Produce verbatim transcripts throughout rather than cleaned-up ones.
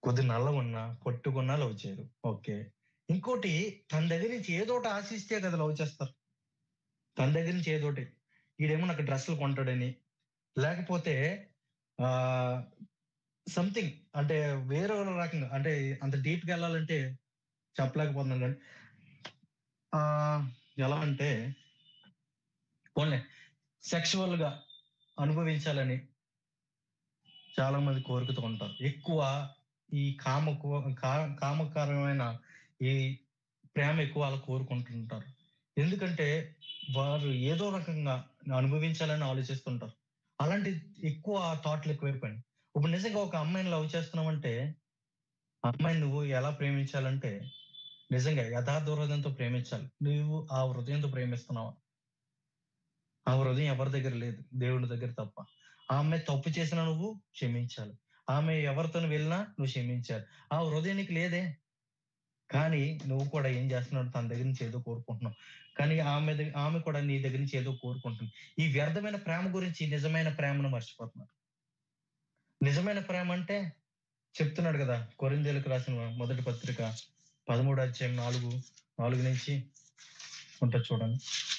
కొద్ది నల్ల ఉన్నా, పొట్టుకున్నా లవ్ చేయరు. ఓకే. ఇంకోటి తన దగ్గర నుంచి ఏదో ఒకటి ఆశిస్తే కదా లవ్ చేస్తారు. తన దగ్గర నుంచి ఏదోటి. ఈడేమో నాకు డ్రెస్సులు కొంటాడని, లేకపోతే ఆహ్, సంథింగ్ అంటే వేరే రకంగా అంటే అంత డీప్‌గా ఎళ్ళాలంటే చెప్పలేకపోతున్నాను గానీ ఆహ్, ఎలా అంటే పోన్లే సెక్సువల్‌గా అనుభవించాలని చాలా మంది కోరికతో ఉంటారు. ఎక్కువ ఈ కామకు కా కామకరమైన ఈ ప్రేమ ఎక్కువ వాళ్ళు కోరుకుంటుంటారు. ఎందుకంటే వారు ఏదో రకంగా అనుభవించాలని ఆలోచిస్తుంటారు. అలాంటి ఎక్కువ థాట్‌లు ఎక్కువైపోయినాయి. ఇప్పుడు నిజంగా ఒక అమ్మాయిని లవ్ చేస్తున్నావంటే, ఆ అమ్మాయిని నువ్వు ఎలా ప్రేమించాలంటే, నిజంగా యథార్థ హృదయంతో ప్రేమించాలి. నువ్వు ఆ హృదయంతో ప్రేమిస్తున్నావా? ఆ హృదయం ఎవరి దగ్గర లేదు. దేవుడి దగ్గర తప్ప. ఆ అమ్మాయి తప్పు చేసినా నువ్వు క్షమించాలి. ఆమె ఎవరితోని వెళ్ళినా నువ్వు క్షమించాలి. ఆ హృదయం నీకు లేదే. కానీ నువ్వు కూడా ఏం చేస్తున్నావు? తన దగ్గర నుంచి ఏదో కోరుకుంటున్నావు. కానీ ఆమె దగ్ ఆమె కూడా నీ దగ్గర నుంచి ఏదో కోరుకుంటుంది. ఈ వ్యర్థమైన ప్రేమ గురించి నిజమైన ప్రేమను మర్చిపోతున్నారు. నిజమైన ప్రేమ అంటే చెప్తున్నాడు గదా! కొరింథీయులకు రాసిన మొదటి పత్రిక పదమూడో అధ్యాయం నాలుగు, నాలుగు నుంచి ఉంటది చూడండి.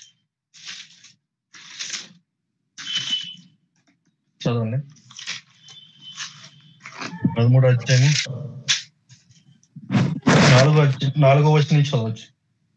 చదవండి. పదమూడో అధ్యాయం నాలుగో అధ్యా నాలుగో వచనం నుంచి చదవచ్చు.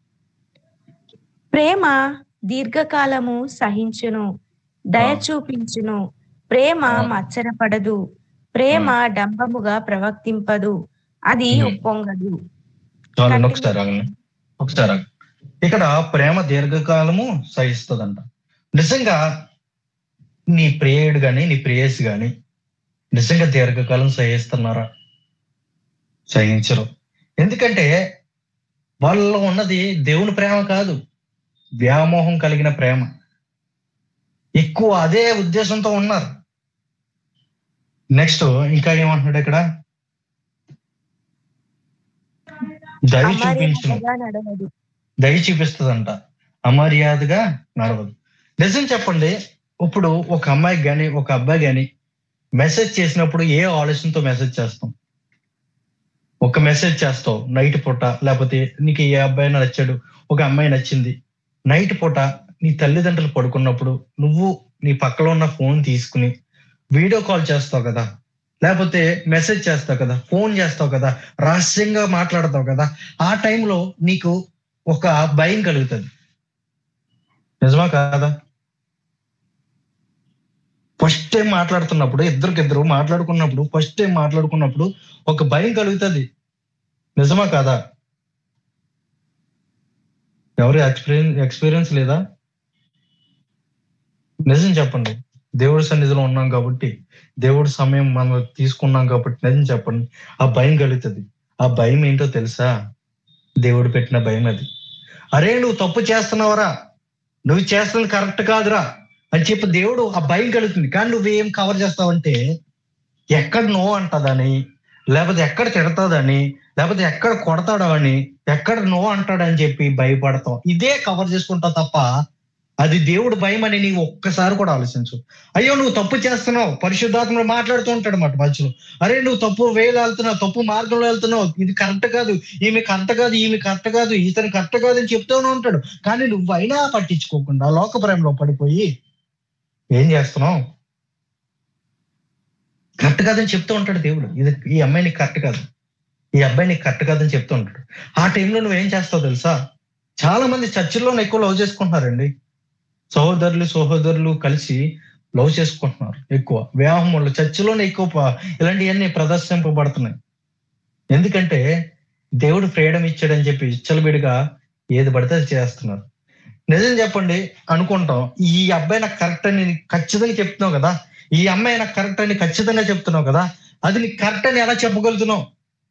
ప్రేమ దీర్ఘకాలము సహించును, దయ ఆ! చూపించును. ప్రేమ ఆ! మత్సరపడదు. ప్రేమ ఆ! డంబముగా ప్రవర్తింపదు. అది హ్మ్. ఉప్పొంగదు. చాలండి. కంటిన్యూ ఒకసారి ఆగండి. ఒకసారి ఆగండి. ఇక్కడ ప్రేమ దీర్ఘకాలము సహిస్తదంట. నిజంగా నీ ప్రియుడు గాని, నీ ప్రేయసి గాని నిజంగా దీర్ఘకాలం సహిస్తున్నారా? సహించరు. ఎందుకంటే వాళ్ళలో ఉన్నది దేవుని ప్రేమ కాదు. వ్యామోహం కలిగిన ప్రేమ. ఎక్కువ అదే ఉద్దేశంతో ఉన్నారు. నెక్స్ట్ ఇంకా ఏమంటున్నాడు ఇక్కడ? దయ చూపించును. అమర్యాదగా నడవదు. దయ చూపిస్తదంట. అమర్యాదగా నడవదు. నిజం చెప్పండి. ఇప్పుడు ఒక అమ్మాయికి గాని, ఒక అబ్బాయి గాని మెసేజ్ చేసినప్పుడు ఏ ఆలోచనతో మెసేజ్ చేస్తాం? ఒక మెసేజ్ చేస్తావు నైట్ పూట, లేకపోతే నీకు ఏ అబ్బాయి నచ్చాడు, ఒక అమ్మాయి నచ్చింది. నైట్ పూట నీ తల్లిదండ్రులు పడుకున్నప్పుడు నువ్వు నీ పక్కలో ఉన్న ఫోన్ తీసుకుని వీడియో కాల్ చేస్తావు కదా! లేకపోతే మెసేజ్ చేస్తావు కదా! ఫోన్ చేస్తావు కదా! రహస్యంగా మాట్లాడతావు కదా! ఆ టైంలో నీకు ఒక భయం కలుగుతది. నిజమా కాదా? ఫస్ట్ టైం మాట్లాడుతున్నప్పుడు ఇద్దరికిద్దరు మాట్లాడుకున్నప్పుడు ఫస్ట్ టైం మాట్లాడుకున్నప్పుడు ఒక భయం కలుగుతది. నిజమా కాదా? ఎవరు ఎక్స్‌పీరియన్ ఎక్స్‌పీరియన్స్ లేదా? నిజం చెప్పండి. దేవుడి సన్నిధిలో ఉన్నాం కాబట్టి, దేవుడి సమయం మనం తీసుకున్నాం కాబట్టి నిజం చెప్పండి. ఆ భయం కలుగుతది. ఆ భయం ఏంటో తెలుసా? దేవుడు పెట్టిన భయం అది. అరే! నువ్వు తప్పు చేస్తున్నావురా! నువ్వు చేస్తుంది కరెక్ట్ కాదురా! అని చెప్పి దేవుడు ఆ భయం కలుగుతుంది. కానీ నువ్వేం కవర్ చేస్తావంటే, ఎక్కడ నో అంటదని, లేకపోతే ఎక్కడ తిడతదని, లేకపోతే ఎక్కడ కొడతాడో అని, ఎక్కడ నో అంటాడని చెప్పి భయపడతావు. ఇదే కవర్ చేసుకుంటావు తప్ప, అది దేవుడు భయం అని నీవు ఒక్కసారి కూడా ఆలోచించు. అయ్యో! నువ్వు తప్పు చేస్తున్నావు. పరిశుద్ధాత్ముడు మాట్లాడుతూ ఉంటాడు మాట మధ్యలో. అరే! నువ్వు తప్పు వేలో వెళ్తున్నావు, తప్పు మార్గంలో వెళ్తున్నావు. ఇది కరెక్ట్ కాదు. ఈమె కరెక్ట్ కాదు, ఈమె కరెక్ట్ కాదు, ఇతను కరెక్ట్ కాదు అని చెప్తూనే ఉంటాడు. కానీ నువ్వైనా పట్టించుకోకుండా లోక ప్రేమలో పడిపోయి ఏం చేస్తున్నావు? కరెక్ట్ కాదని చెప్తూ ఉంటాడు దేవుడు. ఇది ఈ అమ్మాయి నీకు కరెక్ట్ కాదు. ఈ అబ్బాయి నీకు కరెక్ట్ కాదని చెప్తూ ఉంటాడు. ఆ టైంలో నువ్వేం చేస్తావు తెలుసా? చాలా మంది చర్చిల్లోనే ఎక్కువ లవ్ చేసుకుంటున్నారండి. సహోదరులు, సహోదరులు కలిసి లవ్ చేసుకుంటున్నారు ఎక్కువ. వివాహంలో చర్చిలోనే ఎక్కువ ప ఇలాంటియన్నీ ప్రదర్శింపబడుతున్నాయి. ఎందుకంటే దేవుడు ఫ్రీడమ్ ఇచ్చాడని చెప్పి విచ్చలవిడిగా ఏది పడితే అది చేస్తున్నారు. నిజం చెప్పండి అనుకుంటాం. ఈ అబ్బాయి నాకు కరెక్ట్ అని ఖచ్చితంగా చెప్తున్నావు కదా! ఈ అమ్మాయి నాకు కరెక్ట్ అని ఖచ్చితంగా చెప్తున్నావు కదా! అది నీకు కరెక్ట్ అని ఎలా చెప్పగలుగుతున్నావు?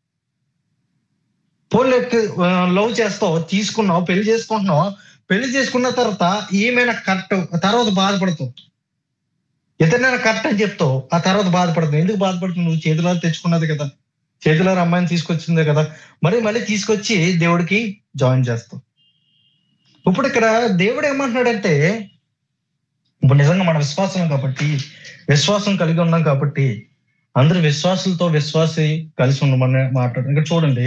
పోన్లే ఆహ్, లవ్ చేస్తావు, తీసుకున్నావు, పెళ్లి చేసుకుంటున్నావు. పెళ్లి చేసుకున్న తర్వాత ఈమె నాకు కరెక్ట్ తర్వాత బాధపడతావు. ఇతనే కరెక్ట్ అని చెప్తావు. ఆ తర్వాత బాధపడతావు. ఎందుకు బాధపడుతున్నావు? నువ్వు చేతులారా తెచ్చుకున్నది కదా! చేతులారా అమ్మాయిని తీసుకొచ్చిందే కదా! మరి మళ్ళీ తీసుకొచ్చి దేవుడికి జాయిన్ చేస్తావు. ఇప్పుడు ఇక్కడ దేవుడు ఏమంటున్నాడంటే, ఇప్పుడు నిజంగా మన విశ్వాసం కాబట్టి, విశ్వాసం కలిగి ఉన్నాం కాబట్టి, అందరు విశ్వాసులతో విశ్వాసి కలిసి ఉండమని మాట్లాడు. ఇక్కడ చూడండి,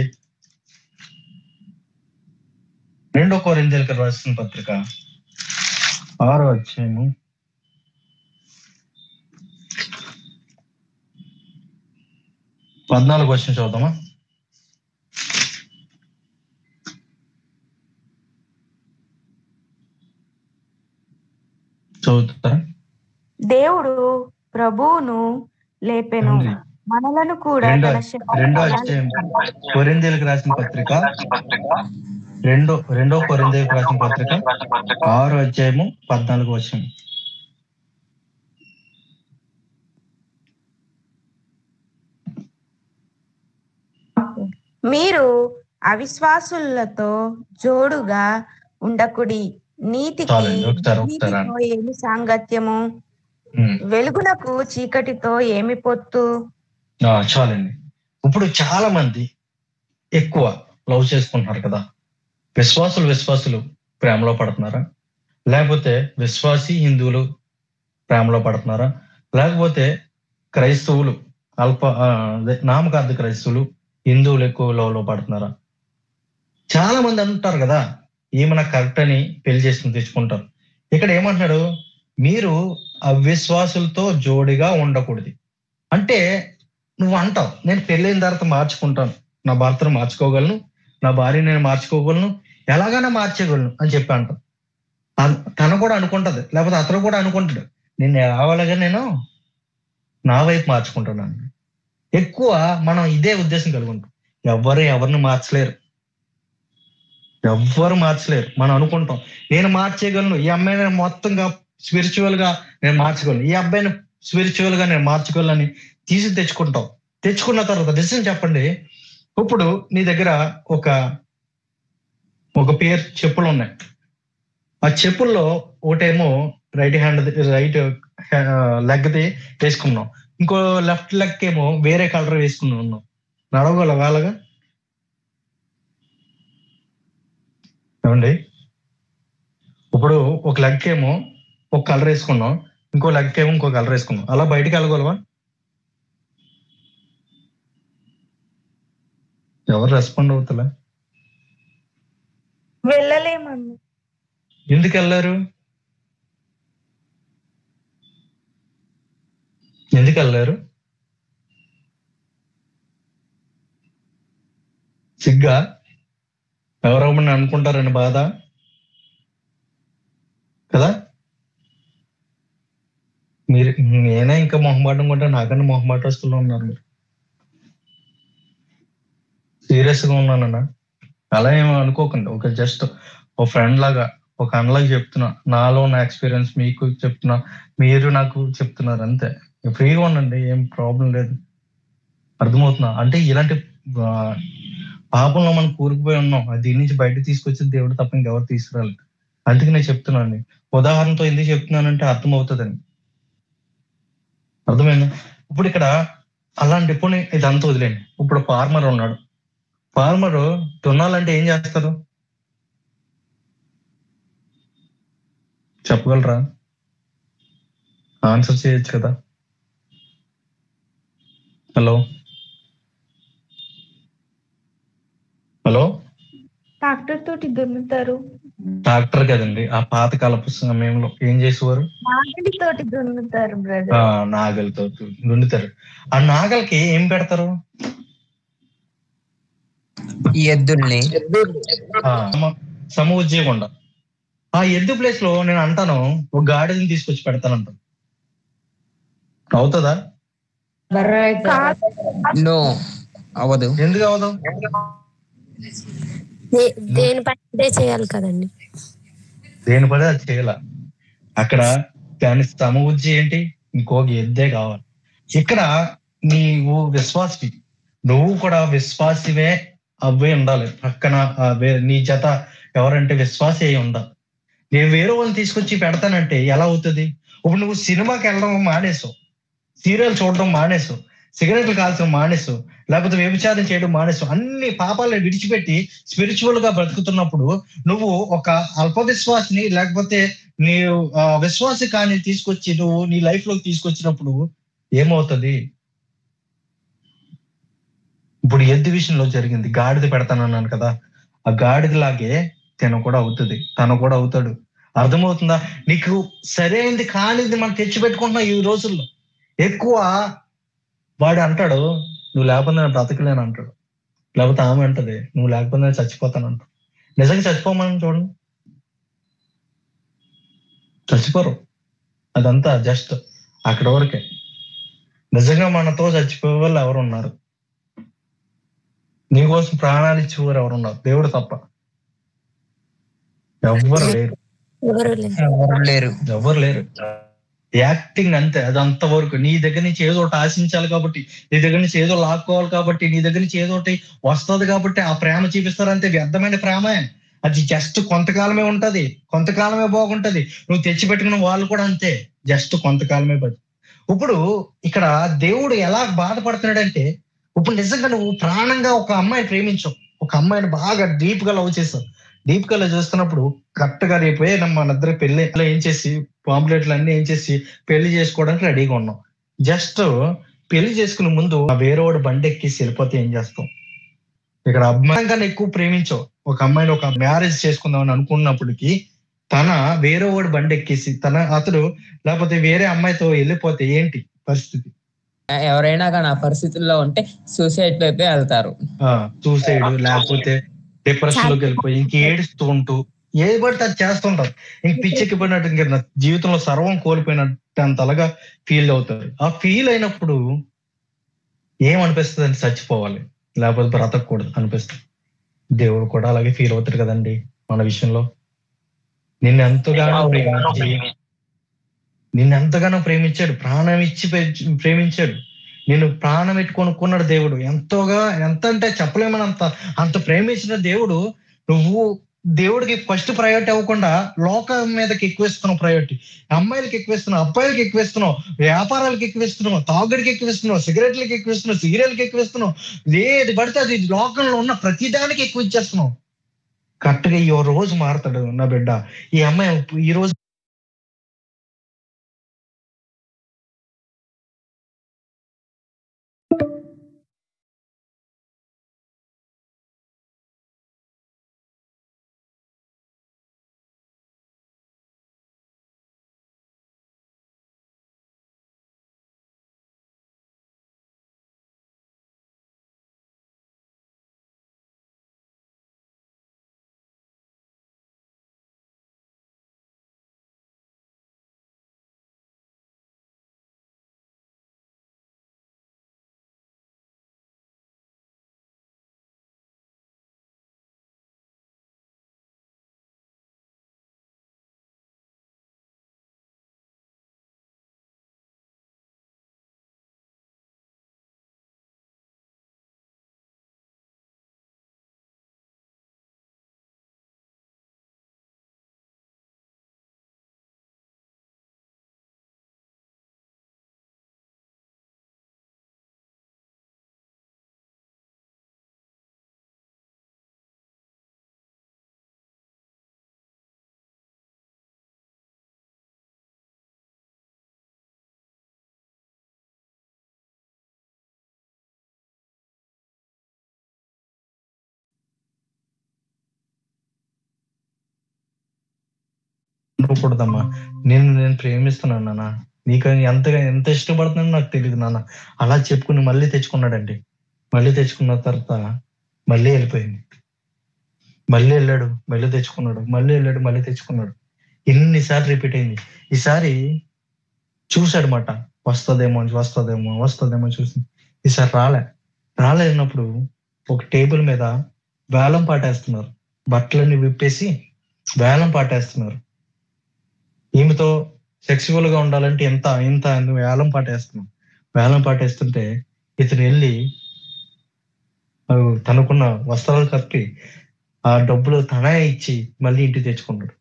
రెండో కొరింథీయులకు రాసిన పత్రిక ఆరో అధ్యాయము పద్నాలుగు వచ్చిన చూద్దామా? చదువుతారా? దేవుడు ప్రభువును లేపెను, మనలను కూడా రెండో తన శక్తి రెండో బలాన్ని అధ్యాయం కొరింథీయులకు రాసిన పత్రిక రెండో రెండో కొరింథీయులకు రాసిన పత్రిక ఆరో అధ్యాయము పద్నాలుగు వచనం. మీరు అవిశ్వాసులతో జోడుగా ఉండకుడి, నీతికి చాలండి, ఒకసారి ఒకసారి నీతితో ఏమి సాంగత్యము, ఉమ్. వెలుగునకు చీకటితో ఏమి పొత్తు. ఆ, చాలండి. ఇప్పుడు చాలా మంది ఎక్కువ లవ్ చేసుకుంటున్నారు కదా. విశ్వాసులు విశ్వాసులు ప్రేమలో పడుతున్నారా? లేకపోతే విశ్వాసి హిందువులు ప్రేమలో పడుతున్నారా? లేకపోతే క్రైస్తవులు అల్ప ఆ, అదే నామకార్థ క్రైస్తవులు హిందువులు ఎక్కువ లవ్ లో పడుతున్నారా? చాలా మంది అంటారు కదా, ఈమె నాకు కరెక్ట్ అని పెళ్లి చేసుకుని తెచ్చుకుంటారు. ఇక్కడ ఏమంటున్నాడు, మీరు అవిశ్వాసులతో జోడిగా ఉండకూడదు. అంటే నువ్వు అంటావు, నేను పెళ్ళైన తర్వాత మార్చుకుంటాను, నా భర్తను మార్చుకోగలను, నా భార్య నేను మార్చుకోగలను, ఎలాగైనా మార్చేయగలను అని చెప్పి అంటాం. తను కూడా అనుకుంటది, లేకపోతే అతను కూడా అనుకుంటాడు, నేను రావాలిగా నేను నా వైపు మార్చుకుంటున్నాను. ఎక్కువ మనం ఇదే ఉద్దేశం కలిగి ఉంటాం. ఎవ్వరు ఎవరిని మార్చలేరు, ఎవ్వరు మార్చలేరు. మనం అనుకుంటాం నేను మార్చేయగలను, ఈ అమ్మాయిని మొత్తంగా స్పిరిచువల్ గా నేను మార్చగలను, ఈ అబ్బాయిని స్పిరిచువల్ గా నేను మార్చగలను తీసి తెచ్చుకుంటాం. తెచ్చుకున్న తర్వాత డిసిషన్ చెప్పండి. ఇప్పుడు నీ దగ్గర ఒక ఒక పేరు చెప్పులు ఉన్నాయి. ఆ చెప్పుల్లో ఒకటేమో రైట్ హ్యాండ్ రైట్ లెగ్ది వేసుకున్నాం, ఇంకో లెఫ్ట్ లెగ్ ఏమో వేరే కలర్ వేసుకుని ఉన్నాం. నడవగల వాళ్ళగా ఏమండి? ఇప్పుడు ఒక లెగ్ ఏమో ఒక కలర్ వేసుకున్నాం, ఇంకో లెగ్ ఏమో ఇంకో కలర్ వేసుకున్నాం. అలా బయటికి వెళ్ళగలవా? ఎవరు రెస్పాండ్ అవుతలే? వెళ్ళలేమన్నా. ఎందుకు వెళ్ళారు? ఎందుకు వెళ్ళారు? సిగ్గా? ఎవరమ్మని అనుకుంటారని బాధ కదా. మీరు నేనే ఇంకా మొహమాటం కొంటే నాకన్నా మొహమాటస్తులు ఉన్నారు. మీరు సీరియస్ గా ఉన్నానన్నా, అలా ఏమో అనుకోకండి. ఒక జస్ట్ ఒక ఫ్రెండ్ లాగా, ఒక అన్నలాగా చెప్తున్నా. నాలో నా ఎక్స్పీరియన్స్ మీకు చెప్తున్నా, మీరు నాకు చెప్తున్నారు, అంతే. ఫ్రీగా ఉండండి, ఏం ప్రాబ్లం లేదు. అర్థమవుతున్నా? అంటే ఇలాంటి పాపంలో మనం కూరుకుపోయి ఉన్నాం. దీని నుంచి బయట తీసుకొచ్చి దేవుడు తప్ప ఇంకెవరు తీసుకురాలి. అందుకే నేను చెప్తున్నాను. ఉదాహరణతో ఎందుకు చెప్తున్నానంటే అర్థమవుతుందని. అర్థమైందా? ఇప్పుడు ఇక్కడ అలాంటి ఇప్పుడు ఇదంతా వదిలేండి. ఇప్పుడు ఫార్మర్ ఉన్నాడు. ఫార్మర్ దున్నాలంటే ఏం చేస్తారు చెప్పగలరా? ఆన్సర్ చేయొచ్చు కదా. హలో హలో ట్రాక్టర్ తోటి దున్నుతారు. ట్రాక్టర్ కదండి, ఆ పాతకాలపు సమయంలో ఏం చేసేవారు? నాగలి తోటి దున్నుతారు ఆ బ్రదర్. నాగలితో దున్నుతారు. ఆ నాగలికి ఏం పెడతారు? ఈ ఎద్దుల్ని సమ ఉద్యోగం. ఆ ఎద్దు ప్లేస్ లో నేను అంటాను ఒక గాడిదని తీసుకొచ్చి పెడతానంట. అవుతుందా? నో, అవదు. ఎందుకు అవదు? దేని పని చేయాలి కదండి. దేని పని అది చేయాల. అక్కడ దాని సమ ఉద్యోగం ఏంటి? ఇంకొక ఎద్దే కావాలి. ఇక్కడ నీవు విశ్వాసి, నువ్వు కూడా విశ్వాసివే అవ్వే ఉండాలి. పక్కన నీ జత ఎవరంటే విశ్వాసి అయి ఉండాలి. నేను వేరే వాళ్ళని తీసుకొచ్చి పెడతానంటే ఎలా అవుతుంది? ఇప్పుడు నువ్వు సినిమాకి వెళ్ళడం మానేసావు, సీరియల్ చూడడం మానేసావు, సిగరెట్లు కాల్చడం మానేసావు, లేకపోతే వ్యభిచారం చేయడం మానేసావు, అన్ని పాపాలను విడిచిపెట్టి స్పిరిచువల్ గా బ్రతుకుతున్నప్పుడు నువ్వు ఒక అల్ప విశ్వాసిని లేకపోతే నీ విశ్వాసి కానీ తీసుకొచ్చి నువ్వు నీ లైఫ్ లోకి తీసుకొచ్చినప్పుడు ఏమవుతుంది? ఎద్దు విషయంలో జరిగింది. గాడిద పెడతానన్నాను కదా, ఆ గాడిదలాగే తను కూడా అవుతుంది, తను కూడా అవుతాడు. అర్థమవుతుందా? నీకు సరైనది కానిది మనం తెచ్చిపెట్టుకుంటున్నాం ఈ రోజుల్లో. ఎక్కువ వాడు అంటాడు, నువ్వు లేకపోతే నేను బ్రతకలేను అంటాడు. లేకపోతే ఆమె అంటది, నువ్వు లేకపోతే నేను చచ్చిపోతాను అంటాడు. నిజంగా చచ్చిపోమని చూడండి, చచ్చిపోరు. అదంతా జస్ట్ అక్కడ వరకే. నిజంగా మనతో చచ్చిపోయే వాళ్ళు ఎవరు ఉన్నారు? నీకోసం ప్రాణాలు ఇచ్చేవారు ఎవరున్నారు? దేవుడు తప్ప ఎవ్వరు లేరు, ఎవరు లేరు. ఎవరు లేరు. ఎవరు లేరు. యాక్టింగ్ అంతే. అది అంతవరకు నీ దగ్గర నుంచి ఏదో ఒకటి ఆశించాలి కాబట్టి, నీ దగ్గర నుంచి ఏదో లాక్కోవాలి కాబట్టి, నీ దగ్గర నుంచి ఏదో ఒకటి వస్తుంది కాబట్టి ఆ ప్రేమ చూపిస్తారు. అంతే, వ్యర్థమైన ప్రేమే. అది జస్ట్ కొంతకాలమే ఉంటది, కొంతకాలమే బాగుంటది. నువ్వు తెచ్చిపెట్టుకున్న వాళ్ళు కూడా అంతే, జస్ట్ కొంతకాలమే. ఇప్పుడు ఇక్కడ దేవుడు ఎలా బాధపడుతున్నాడంటే, ఇప్పుడు నిజంగా నువ్వు ప్రాణంగా ఒక అమ్మాయిని ప్రేమించావు, ఒక అమ్మాయిని బాగా డీప్ గా లవ్ చేసావు. డీప్ గా లవ్ చేస్తున్నప్పుడు కరెక్ట్ గా రేపు మన ఇద్దరు పెళ్లి ఏం చేసి పాంప్లెట్లు అన్ని ఏం చేసి పెళ్లి చేసుకోవడానికి రెడీగా ఉన్నాం. జస్ట్ పెళ్లి చేసుకునే ముందు ఆ వేరేవాడు బండి ఎక్కేసి వెళ్ళిపోతే ఏం చేస్తాం? ఇక్కడ అమ్మాయి కన్నా ఎక్కువ ప్రేమించావు ఒక అమ్మాయిని, ఒక మ్యారేజ్ చేసుకుందాం అని అనుకున్నప్పటికీ తన వేరే వాడు బండి ఎక్కేసి తన అతడు లేకపోతే వేరే అమ్మాయితో వెళ్ళిపోతే ఏంటి పరిస్థితి? ఎవరైనా కానీ ఆ పరిస్థితుల్లో ఉంటే సూసైడ్ వైపే వెళ్తారు. సూసైడ్ లేకపోతే డిప్రెషన్ లోకి వెళ్ళిపోయి ఇంక ఏడుస్తూ ఉంటూ ఏది పడితే అది చేస్తుంటారు. ఇంక పిచ్చెక్కిపోయినట్టు, ఇంక నా జీవితంలో సర్వం కోల్పోయినట్టు అంతలాగా ఫీల్ అవుతారు. ఆ ఫీల్ అయినప్పుడు ఏమనిపిస్తుంది అంటే చచ్చిపోవాలి లేకపోతే బ్రతకూడదు అనిపిస్తుంది. దేవుడు కూడా అలాగే ఫీల్ అవుతాడు కదండి మన విషయంలో. నిన్ను ఎంతగానో ప్రేమించి నిన్ను ఎంతగానో ప్రేమించాడు, ప్రాణం ఇచ్చి ప్రేమించాడు. నేను ప్రాణం పెట్టి కొనుక్కున్నాడు దేవుడు. ఎంతోగా ఎంత అంటే చెప్పలేమనంత అంత ప్రేమించిన దేవుడు, నువ్వు దేవుడికి ఫస్ట్ ప్రయారిటీ అవ్వకుండా లోకం మీదకి ఎక్కువేస్తున్నావు ప్రయారిటీ. అమ్మాయిలకి ఎక్కువేస్తున్నావు, అబ్బాయిలకి ఎక్కువేస్తున్నావు, వ్యాపారాలకు ఎక్కువేస్తున్నావు, తాగుడికి ఎక్కువేస్తున్నావు, సిగరెట్లకి ఎక్కువేస్తున్నావు, సీరియల్కి ఎక్కువేస్తున్నావు. ఏది పడితే అది లోకంలో ఉన్న ప్రతిదానికి ఎక్కువ ఇచ్చేస్తున్నావు. కరెక్ట్గా ఈ రోజు మారుతాడు నా బిడ్డ. ఈ అమ్మాయి ఈ రోజు అనుకోకూడదమ్మా. నేను నేను ప్రేమిస్తున్నాను నాన్న, నీకు ఎంతగా ఎంత ఇష్టపడుతున్నానో నాకు తెలియదు నాన్న. అలా చెప్పుకుని మళ్ళీ తెచ్చుకున్నాడండి. మళ్ళీ తెచ్చుకున్న తర్వాత మళ్ళీ వెళ్ళిపోయింది. మళ్ళీ వెళ్ళాడు, మళ్ళీ తెచ్చుకున్నాడు, మళ్ళీ వెళ్ళాడు, మళ్ళీ తెచ్చుకున్నాడు. ఎన్నిసార్లు రిపీట్ అయింది. ఈసారి చూసాడనమాట, వస్తుందేమో వస్తుందేమో వస్తుందేమో చూసి ఈసారి రాలే. రాలేనప్పుడు ఒక టేబుల్ మీద వేలం పాటేస్తున్నారు. బట్టలన్నీ విప్పేసి వేలం పాటేస్తున్నారు. ఈమెతో సెక్సువల్ గా ఉండాలంటే ఎంత ఇంత వేలం పాటేస్తున్నాం. వేలం పాటేస్తుంటే ఇతను వెళ్ళి తనకున్న వస్త్రాలు కప్పి ఆ డబ్బులు తనే ఇచ్చి మళ్ళీ ఇంటికి తెచ్చుకున్నాడు.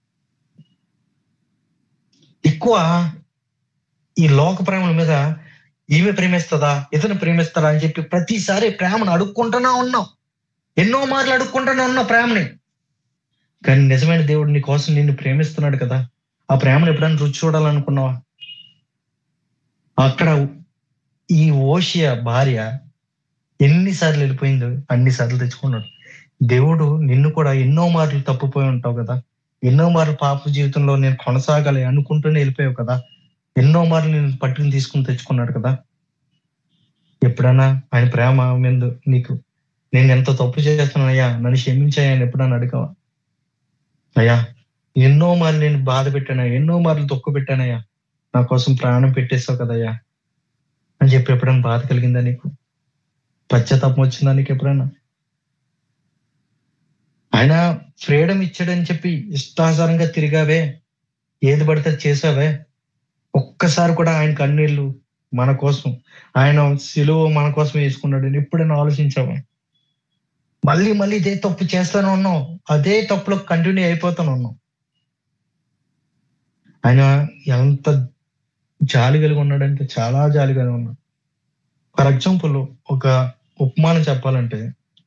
ఎక్కువ ఈ లోక ప్రేమల మీద ఈమె ప్రేమిస్తుందా ఇతను ప్రేమిస్తాడా అని చెప్పి ప్రతిసారి ప్రేమను అడుక్కుంటూనే ఉన్నాం. ఎన్నో మార్లు అడుక్కుంటూనే ఉన్నాం ప్రేమని. కానీ నిజమైన దేవుడు నీ కోసం నిన్ను ప్రేమిస్తున్నాడు కదా, ఆ ప్రేమను ఎప్పుడైనా రుచి చూడాలనుకున్నావా? అక్కడ ఈ ఓషియా భార్య ఎన్నిసార్లు వెళ్ళిపోయిందో అన్నిసార్లు తెచ్చుకున్నాడు. దేవుడు నిన్ను కూడా ఎన్నో మార్లు తప్పిపోయి ఉంటావు కదా, ఎన్నో మార్లు పాప జీవితంలో నేను కొనసాగాలి అనుకుంటూనే వెళ్ళిపోయావు కదా, ఎన్నో మార్లు నేను పట్టుకుని తీసుకుని తెచ్చుకున్నాడు కదా. ఎప్పుడన్నా ఆయన ప్రేమ మీద నీకు నేను ఎంత తప్పు చేస్తున్నానయ్యా నన్ను క్షమించాయా అని ఎప్పుడన్నా అడిగావా? అయ్యా ఎన్నో మార్లు నేను బాధ పెట్టానయ్యా, ఎన్నో మార్లు తొక్కు పెట్టానయ్యా, నా కోసం ప్రాణం పెట్టేస్తావు కదయ్యా అని చెప్పి ఎప్పుడైనా బాధ కలిగిందా నీకు? పశ్చాత్తాపం వచ్చిందా నీకు ఎప్పుడైనా? ఆయన ఫ్రీడమ్ ఇచ్చాడని చెప్పి ఇష్టాసారంగా తిరిగావే, ఏది పడితే చేసావే, ఒక్కసారి కూడా ఆయన కన్నీళ్ళు మన కోసం, ఆయన సిలువ మన కోసం వేసుకున్నాడు ఎప్పుడైనా ఆలోచించావా? మళ్ళీ మళ్ళీ ఇదే తప్పు చేస్తానే ఉన్నాం, అదే తప్పులో కంటిన్యూ అయిపోతాను ఉన్నాం. ఆయన ఎంత జాలి కలిగి ఉన్నాడంటే చాలా జాలి కలిగి ఉన్నాడు. ఫర్ ఎగ్జాంపుల్ ఒక ఉపమానం చెప్పాలంటే,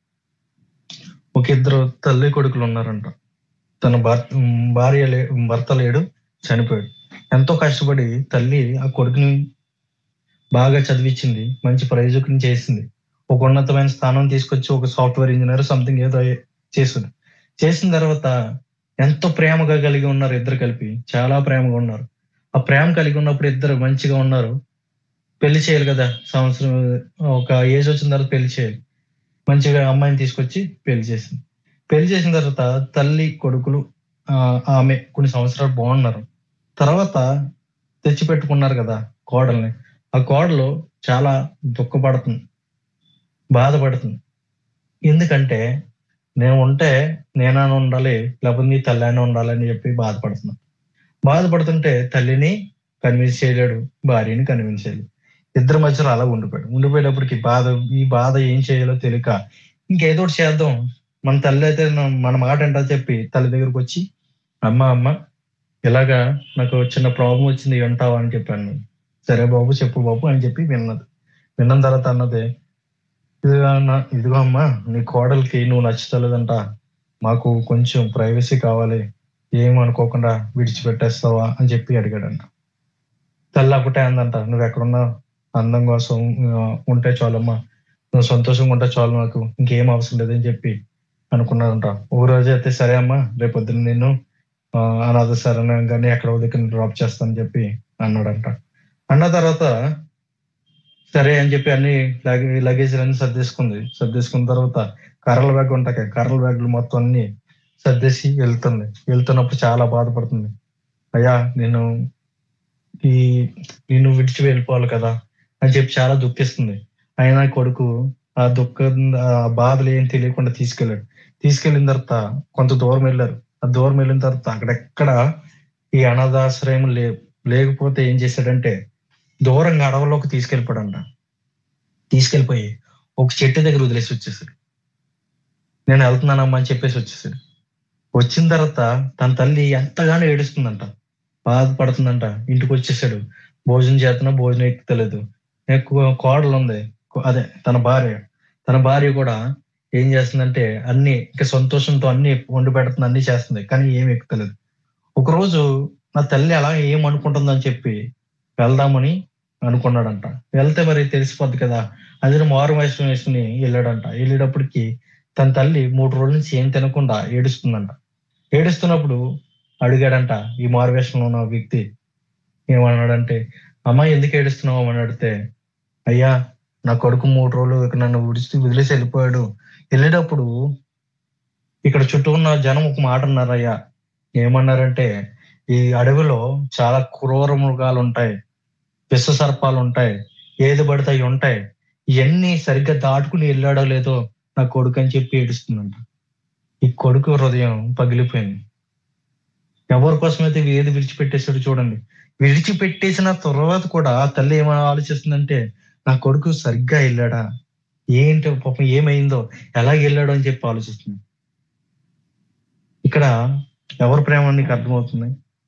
ఒక ఇద్దరు తల్లి కొడుకులు ఉన్నారంట. తన భర్త భార్య లే భర్త లేడు, చనిపోయాడు. ఎంతో కష్టపడి తల్లి ఆ కొడుకుని బాగా చదివించింది, మంచి ప్రయోజకుని చేసింది, ఒక ఉన్నతమైన స్థానం తీసుకొచ్చి ఒక సాఫ్ట్వేర్ ఇంజనీర్ సంథింగ్ ఏదో చేసింది. చేసిన తర్వాత ఎంతో ప్రేమగా కలిగి ఉన్నారు ఇద్దరు కలిపి, చాలా ప్రేమగా ఉన్నారు. ఆ ప్రేమ కలిగి ఉన్నప్పుడు ఇద్దరు మంచిగా ఉన్నారు. పెళ్లి చేయాలి కదా, సంవత్సరం ఒక ఏజ్ వచ్చిన తర్వాత పెళ్లి చేయాలి. మంచిగా అమ్మాయిని తీసుకొచ్చి పెళ్లి చేసింది. పెళ్లి చేసిన తర్వాత తల్లి కొడుకులు ఆ ఆమె కొన్ని సంవత్సరాలు బాగున్నారు. తర్వాత తెచ్చి పెట్టుకున్నారు కదా కోడల్ని. ఆ కోడలు చాలా దుఃఖపడుతుంది, బాధపడుతుంది. ఎందుకంటే నేను ఉంటే నేనైనా ఉండాలి, లేకపోతే నీ తల్లి అయినా ఉండాలి అని చెప్పి బాధపడుతున్నాను. బాధపడుతుంటే తల్లిని కన్విన్స్ చేయలేడు, భార్యని కన్విన్స్ చేయలేడు. ఇద్దరి మధ్యలో అలా ఉండిపోయాడు. ఉండిపోయేటప్పటికి బాధ, ఈ బాధ ఏం చేయాలో తెలియక ఇంకేదో ఒకటి చేద్దాం, మన తల్లి అయితే మన మాట ఏంటో చెప్పి తల్లి దగ్గరకు వచ్చి, అమ్మ అమ్మ ఇలాగా నాకు చిన్న ప్రాబ్లం వచ్చింది వింటావా అని చెప్పాను నేను. సరే బాబు చెప్పు బాబు అని చెప్పి విన్నది. విన్న తర్వాత అన్నది, ఇదిగో అన్న ఇదిగో అమ్మా నీ కోడలికి నువ్వు నచ్చుతలేదంట, మాకు కొంచెం ప్రైవసీ కావాలి, ఏమనుకోకుండా విడిచిపెట్టేస్తావా అని చెప్పి అడిగాడంట. తల్లి ఒకటే అందంట, నువ్వు ఎక్కడున్నా అందం కోసం ఉంటే చాలమ్మా, నువ్వు సంతోషంగా ఉంటే చాలు, నాకు ఇంకేం అవసరం లేదని చెప్పి అనుకున్నాడంట. ఒక రోజు అయితే సరే అమ్మా రేపొద్దున నేను అనాథ శరణంగానే ఎక్కడ దగ్గర డ్రాప్ చేస్తానని చెప్పి అన్నాడంట. అన్న తర్వాత సరే అని చెప్పి అన్ని లగేజ్ అన్ని సర్దేసుకుంది. సర్దేసుకున్న తర్వాత కర్రల బ్యాగ్ ఉంటాయి, కర్రల బ్యాగ్లు మొత్తం అన్ని సర్దేసి వెళ్తుంది. వెళ్తున్నప్పుడు చాలా బాధపడుతుంది. అయ్యా నేను ఈ నేను విడిచి వెళ్ళిపోవాలి కదా అని చెప్పి చాలా దుఃఖిస్తుంది. అయినా కొడుకు ఆ దుఃఖ ఆ బాధలు ఏం తెలియకుండా తీసుకెళ్ళాడు. తీసుకెళ్ళిన తర్వాత కొంత దూరం వెళ్ళారు. ఆ దూరం వెళ్ళిన తర్వాత అక్కడెక్కడ ఈ అనాథాశ్రయం లే లేకపోతే ఏం చేశాడంటే దూరంగా అడవుల్లోకి తీసుకెళ్ళిపోయాడంట. తీసుకెళ్ళిపోయి ఒక చెట్టు దగ్గర వదిలేసి వచ్చేసాడు. నేను వెళ్తున్నానమ్మా అని చెప్పేసి వచ్చేసాడు. వచ్చిన తర్వాత తన తల్లి ఎంతగానో ఏడుస్తుందంట, బాధపడుతుందంట. ఇంటికి వచ్చేసాడు. భోజనం చేస్తున్నా భోజనం ఎక్కుతలేదు. ఎక్కువ కోడలు ఉంది, అదే తన భార్య. తన భార్య కూడా ఏం చేస్తుందంటే అన్ని ఇంకా సంతోషంతో అన్ని వండి పెడుతుంది, అన్ని చేస్తుంది, కానీ ఏమి ఎక్కుతలేదు. ఒకరోజు నా తల్లి అలా ఏమనుకుంటుందని చెప్పి వెళ్దామని అనుకున్నాడంట. వెళ్తే మరి తెలిసిపోద్ది కదా, అది మారు వేషం వేసుకుని వెళ్ళాడంట. వెళ్ళేటప్పటికి తన తల్లి మూడు రోజుల నుంచి ఏం తినకుండా ఏడుస్తుందంట. ఏడుస్తున్నప్పుడు అడిగాడంట ఈ మారు వేషంలో ఉన్న వ్యక్తి. ఏమన్నాడంటే, అమ్మ ఎందుకు ఏడుస్తున్నావు అని అడిగితే, అయ్యా నా కొడుకు మూడు రోజులు నన్ను విడిచి వదిలేసి వెళ్ళిపోయాడు. వెళ్ళేటప్పుడు ఇక్కడ చుట్టూ ఉన్న జనం ఒక మాట అన్నారయ్యా. ఏమన్నారంటే, ఈ అడవిలో చాలా క్రూర మృగాలు ఉంటాయి, విష సర్పాలు ఉంటాయి, ఏది పడితే అవి ఉంటాయి, ఇవన్నీ సరిగ్గా దాటుకుని వెళ్ళాడో లేదో నా కొడుకు అని చెప్పి ఏడుస్తుందంట. ఈ కొడుకు హృదయం పగిలిపోయింది. ఎవరి కోసమైతే ఏది విడిచిపెట్టేశాడు చూడండి. విడిచిపెట్టేసిన తర్వాత కూడా తల్లి ఏమైనా ఆలోచిస్తుందంటే, నా కొడుకు సరిగ్గా వెళ్ళాడా, ఏంటి పాపం ఏమైందో, ఎలా వెళ్ళాడో అని చెప్పి ఆలోచిస్తుంది. ఇక్కడ ఎవరి ప్రేమ నీకు అర్థమవుతుంది?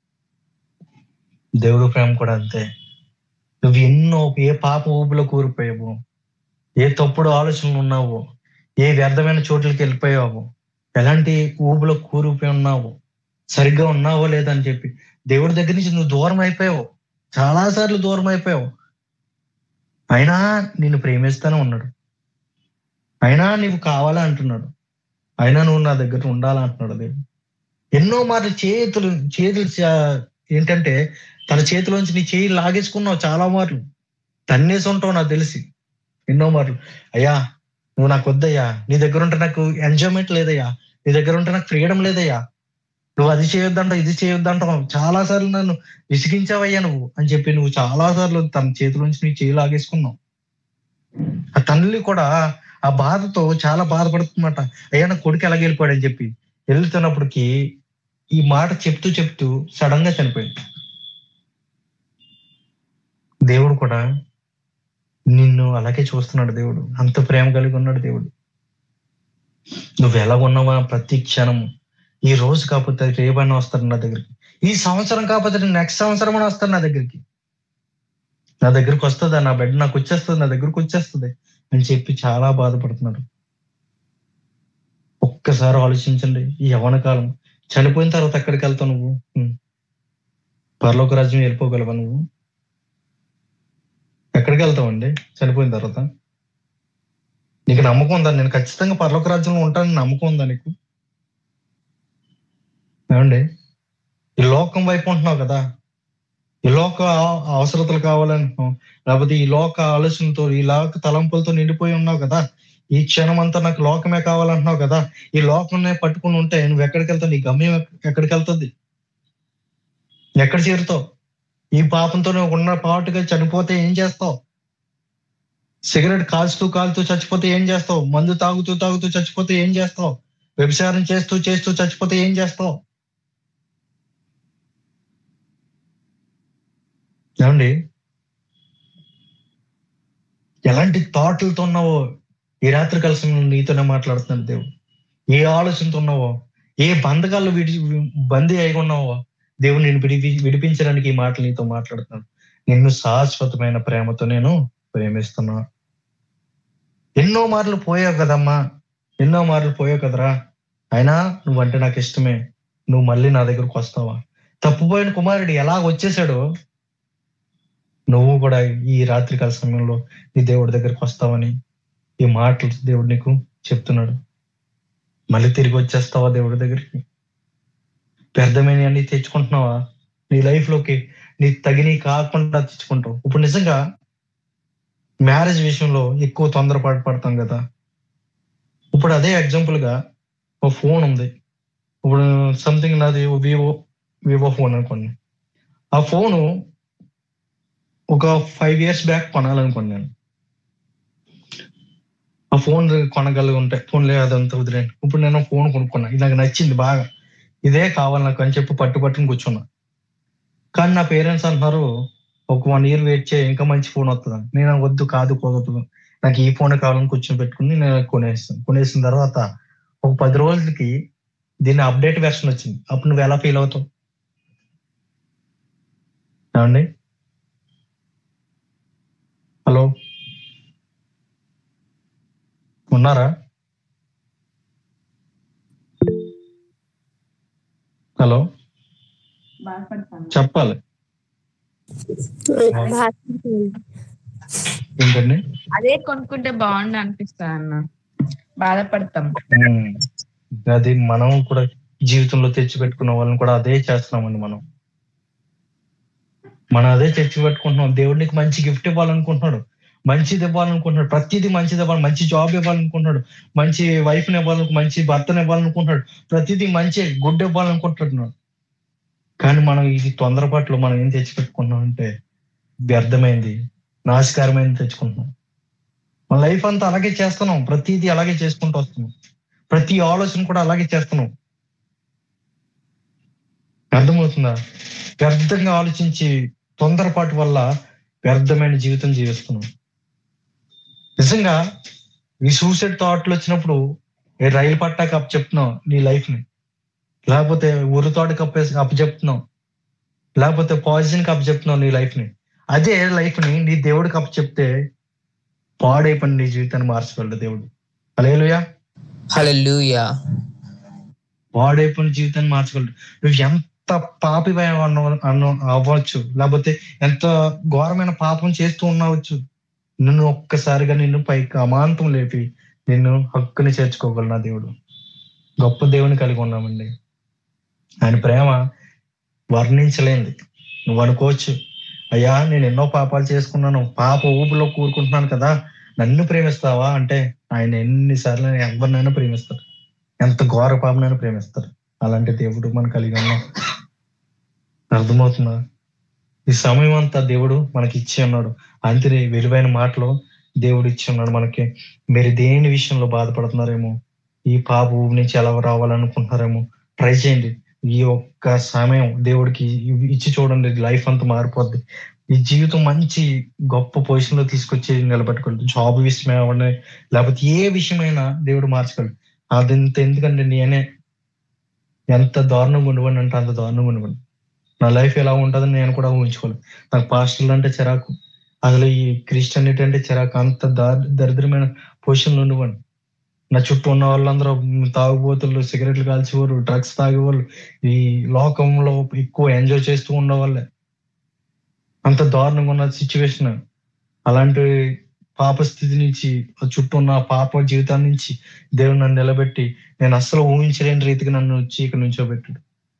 దేవుడు ప్రేమ కూడా అంతే. నువ్వు ఎన్నో ఏ పాప ఊపిలో కూరిపోయావు, ఏ తప్పుడు ఆలోచనలు ఉన్నావో, ఏ వ్యర్థమైన చోట్లకి వెళ్ళిపోయావు, ఎలాంటి ఊపిలో కూరిపోయి ఉన్నావు, సరిగ్గా ఉన్నావో లేదని చెప్పి దేవుడి దగ్గర నుంచి నువ్వు దూరం అయిపోయావు, చాలా సార్లు దూరం అయిపోయావు. అయినా నిన్ను ప్రేమిస్తానే ఉన్నాడు. అయినా నీవు కావాలా అంటున్నాడు, అయినా నువ్వు నా దగ్గర ఉండాలా అంటున్నాడు దేవుడు. ఎన్నో మార్లు చేతులు చేతులు చా- ఏంటంటే తన చేతిలోంచి నీ చేయి లాగేసుకున్నావు చాలా మార్లు, తన్నేసి ఉంటావు నాకు తెలిసి ఎన్నో మార్లు. అయ్యా నువ్వు నాకు వద్దయ్యా, నీ దగ్గర ఉంటే నాకు ఎంజాయ్మెంట్ లేదయ్యా, నీ దగ్గర ఉంటే నాకు ఫ్రీడమ్ లేదయ్యా, నువ్వు అది చేయొద్దంటావు ఇది చేయొద్దంటావు, చాలా సార్లు నన్ను విసిగించావయ్యా నువ్వు అని చెప్పి నువ్వు చాలా సార్లు తన చేతిలోంచి నీ చేయి లాగేసుకున్నావు. ఆ తల్లి కూడా ఆ బాధతో చాలా బాధపడుతుందన్నమాట. అయ్యా నా కొడుకు ఎలాగ వెళ్ళిపోయాడని చెప్పి వెళ్తున్నప్పటికి ఈ మాట చెప్తూ చెప్తూ సడన్ గా చనిపోయింది. దేవుడు కూడా నిన్ను అలాగే చూస్తున్నాడు. దేవుడు అంత ప్రేమ కలిగి ఉన్నాడు. దేవుడు నువ్వు ఎలా ఉన్నావా ప్రతి క్షణం, ఈ రోజు కాకపోతే రేపైనా వస్తాడు నా దగ్గరికి, ఈ సంవత్సరం కాకపోతే నెక్స్ట్ సంవత్సరం అని వస్తాడు నా దగ్గరికి, నా దగ్గరికి వస్తుందా, నా బిడ్డ నాకు వచ్చేస్తుంది, నా దగ్గరకు వచ్చేస్తుంది అని చెప్పి చాలా బాధపడుతున్నాడు. ఒక్కసారి ఆలోచించండి, ఈ యవ్వన కాలం చనిపోయిన తర్వాత ఎక్కడికి వెళ్తావు నువ్వు? పరలోక రాజ్యం వెళ్ళిపోగలవా నువ్వు? ఎక్కడికి వెళ్తావండి చనిపోయిన తర్వాత? నీకు నమ్మకం ఉందా నేను ఖచ్చితంగా పరలోక రాజ్యంలో ఉంటానని నమ్మకం ఉందా నీకు? ఏమండి ఈ లోకం వైపు ఉంటున్నావు కదా, ఈ లోక అవసరతలు కావాలంటున్నావు, లేకపోతే ఈ లోక ఆలోచనతో ఈ లోక తలంపులతో నిండిపోయి ఉన్నావు కదా, ఈ క్షణం అంతా నాకు లోకమే కావాలంటున్నావు కదా, ఈ లోకంనే పట్టుకుని ఉంటే నువ్వు ఎక్కడికి వెళ్తావు? నీ గమ్యం ఎక్కడికి వెళ్తుంది? ఎక్కడ చేరుతావు? ఈ పాపంతో నువ్వు ఉన్న పాటుగా చనిపోతే ఏం చేస్తావు? సిగరెట్ కాల్చుతూ కాలుతూ చచ్చిపోతే ఏం చేస్తావు? మందు తాగుతూ తాగుతూ చచ్చిపోతే ఏం చేస్తావు? వ్యభిచారం చేస్తూ చేస్తూ చచ్చిపోతే ఏం చేస్తావు? ఏమండి ఎలాంటి థాట్లతో ఉన్నావో ఈ రాత్రి కలిసి నీతోనే మాట్లాడుతున్నాడు దేవుడు. ఏ ఆలోచనతో ఉన్నావో, ఏ బంధకాల్లో విడి బందీ అయి ఉన్నావో దేవుడు నేను విడిపి విడిపించడానికి ఈ మాటలు నీతో మాట్లాడుతున్నాడు. నిన్ను శాశ్వతమైన ప్రేమతో నేను ప్రేమిస్తున్నా. ఎన్నో మార్లు పోయావు కదమ్మా, ఎన్నో మార్లు పోయావు కదరా, అయినా నువ్వంటే నాకు ఇష్టమే, నువ్వు మళ్ళీ నా దగ్గరకు వస్తావా? తప్పుపోయిన కుమారుడు ఎలా వచ్చేసాడో నువ్వు కూడా ఈ రాత్రి కాల సమయంలో నీ దేవుడి దగ్గరికి వస్తావని ఈ మాటలు దేవుడు నీకు చెప్తున్నాడు. మళ్ళీ తిరిగి వచ్చేస్తావా దేవుడి దగ్గరికి? వ్యర్థమైన అన్ని తెచ్చుకుంటున్నావా నీ లైఫ్ లోకి? నీ తగినవి కాకుండా తెచ్చుకుంటావు. ఇప్పుడు నిజంగా మ్యారేజ్ విషయంలో ఎక్కువ తొందరపాటు పడతాం కదా. ఇప్పుడు అదే ఎగ్జాంపుల్ గా ఒక ఫోన్ ఉంది, ఇప్పుడు సంథింగ్ నాది వివో వివో ఫోన్ అనుకోండి. ఆ ఫోను ఒక ఫైవ్ ఇయర్స్ బ్యాక్ కొనాలనుకున్నాను. ఆ ఫోన్ కొనగలిగి ఉంటే ఫోన్ లేదు అదంతా వదిలేండి. ఇప్పుడు నేను ఫోన్ కొనుక్కున్నా, ఇది నాకు నచ్చింది బాగా, ఇదే కావాలి నాకు అని చెప్పి పట్టు పట్టుని కూర్చున్నా. కానీ నా పేరెంట్స్ అంటున్నారు ఒక వన్ ఇయర్ వెయిట్ చేయి ఇంకా మంచి ఫోన్ వస్తుందని. నేను వద్దు, కాదు కుదరదు, నాకు ఈ ఫోన్ కావాలని కూర్చొని పెట్టుకుని నేను కొనేస్తాను. కొనేసిన తర్వాత ఒక పది రోజులకి దీన్ని అప్డేట్ వెర్షన్ వచ్చింది. అప్పుడు నువ్వు ఎలా ఫీల్ అవుతావు? ఏమండి హలో ఉన్నారా? హలో చెప్పాలి ఏంటండి? అదే కొనుక్కుంటే బాగుండు అనిపిస్తా అన్న, బాధపడతాం. అది మనం కూడా జీవితంలో తెచ్చి పెట్టుకున్న వాళ్ళని కూడా అదే చేస్తున్నామండి. మనం మనం అదే తెచ్చి పెట్టుకుంటున్నాం. దేవుడికి మంచి గిఫ్ట్ ఇవ్వాలనుకుంటున్నాడు, మంచిది ఇవ్వాలనుకుంటున్నాడు, ప్రతిదీ మంచిది ఇవ్వాలి, మంచి జాబ్ ఇవ్వాలనుకుంటున్నాడు, మంచి వైఫ్ని ఇవ్వాలను మంచి భర్తను ఇవ్వాలనుకుంటున్నాడు, ప్రతిదీ మంచి గుడ్ ఇవ్వాలనుకుంటున్నాడు. కానీ మనం ఇది తొందరపాట్లో మనం ఏం తెచ్చిపెట్టుకుంటున్నాం అంటే వ్యర్థమైంది, నాశకరమైంది తెచ్చుకుంటున్నాం. మన లైఫ్ అంతా అలాగే చేస్తున్నాం, ప్రతిదీ అలాగే చేసుకుంటూ వస్తున్నాం, ప్రతి ఆలోచన కూడా అలాగే చేస్తున్నాం. అర్థమవుతుందా? వ్యర్థంగా ఆలోచించి తొందరపాటు వల్ల వ్యర్థమైన జీవితం జీవిస్తున్నాం. నిజంగా ఈ సూసైడ్ థాట్లు వచ్చినప్పుడు ఏ రైలు పట్టాక అప్పు చెప్తున్నావు నీ లైఫ్ ని, లేకపోతే ఉరి తోటకి అప్పేసి అప్పు చెప్తున్నావు, లేకపోతే పాయిజన్ కి అప్పు చెప్తున్నావు నీ లైఫ్ ని. అదే లైఫ్ ని నీ దేవుడికి అప్పు చెప్తే పాడైపోయిన నీ జీవితాన్ని మార్చగలడు దేవుడు. హల్లెలూయా హల్లెలూయా. పాడైపోయిన జీవితాన్ని మార్చగలడు. నువ్వు ఎంత పాపి అవ్వచ్చు, లేకపోతే ఎంత ఘోరమైన పాపం చేస్తూ ఉండవచ్చు, నిన్ను ఒక్కసారిగా నిన్ను పైకి అమాంతం లేపి నిన్ను హక్కుని చేర్చుకోగలరు నా దేవుడు. గొప్ప దేవుని కలిగి ఉన్నామండి. ఆయన ప్రేమ వర్ణించలేంది. నువ్వు అనుకోవచ్చు, అయ్యా నేను ఎన్నో పాపాలు చేసుకున్నాను, పాప ఊపిలో కూరుకుంటున్నాను కదా, నన్ను ప్రేమిస్తావా అంటే ఆయన ఎన్నిసార్లు ఎవరినైనా ప్రేమిస్తాడు. ఎంత ఘోర పాపనైనా ప్రేమిస్తాడు. అలాంటి దేవుడు మనం కలిగి ఉన్నాం. అర్థమవుతుందా? ఈ సమయం అంతా దేవుడు మనకి ఇచ్చి ఉన్నాడు. అంతే విలువైన మాటలు దేవుడు ఇచ్చి ఉన్నాడు మనకి. మీరు దేని విషయంలో బాధపడుతున్నారేమో, ఈ పాప ఊపి నుంచి ఎలా రావాలనుకుంటున్నారేమో ట్రై చేయండి. ఈ ఒక్క సమయం దేవుడికి ఇచ్చి చూడండి, లైఫ్ అంతా మారిపోద్ది. ఈ జీవితం మంచి గొప్ప పొజిషన్ లో తీసుకొచ్చి నిలబెట్టుకోండి. జాబ్ విషయమే అవ్వండి, లేకపోతే ఏ విషయమైనా దేవుడు మార్చగలడు. అది ఇంత ఎందుకంటే నేనే ఎంత దారుణంగా ఉండవండి అంటే అంత దారుణంగా ఉండవండి. నా లైఫ్ ఎలా ఉంటుందని నేను కూడా ఊహించుకోవాలి. నాకు పాస్టర్లు అంటే చిరాకు, అసలు ఈ క్రిస్టియానిటీ అంటే చిరాకు. అంత దారి దరిద్రమైన పొజిషన్లో ఉండవండి. నా చుట్టూ ఉన్న వాళ్ళందరూ తాగుబోతులు, సిగరెట్లు కాల్చేవారు, డ్రగ్స్ తాగేవాళ్ళు, ఈ లోకంలో ఎక్కువ ఎంజాయ్ చేస్తూ ఉండేవాళ్ళే. అంత దారుణంగా ఉన్న సిచ్యువేషన్. అలాంటి పాప స్థితి నుంచి, చుట్టూ ఉన్న పాప జీవితాన్ని నుంచి దేవుడు నన్ను నిలబెట్టి నేను అస్సలు ఊహించలేని రీతికి నన్ను వచ్చి ఇక్కడ నుంచోబెట్టాడు.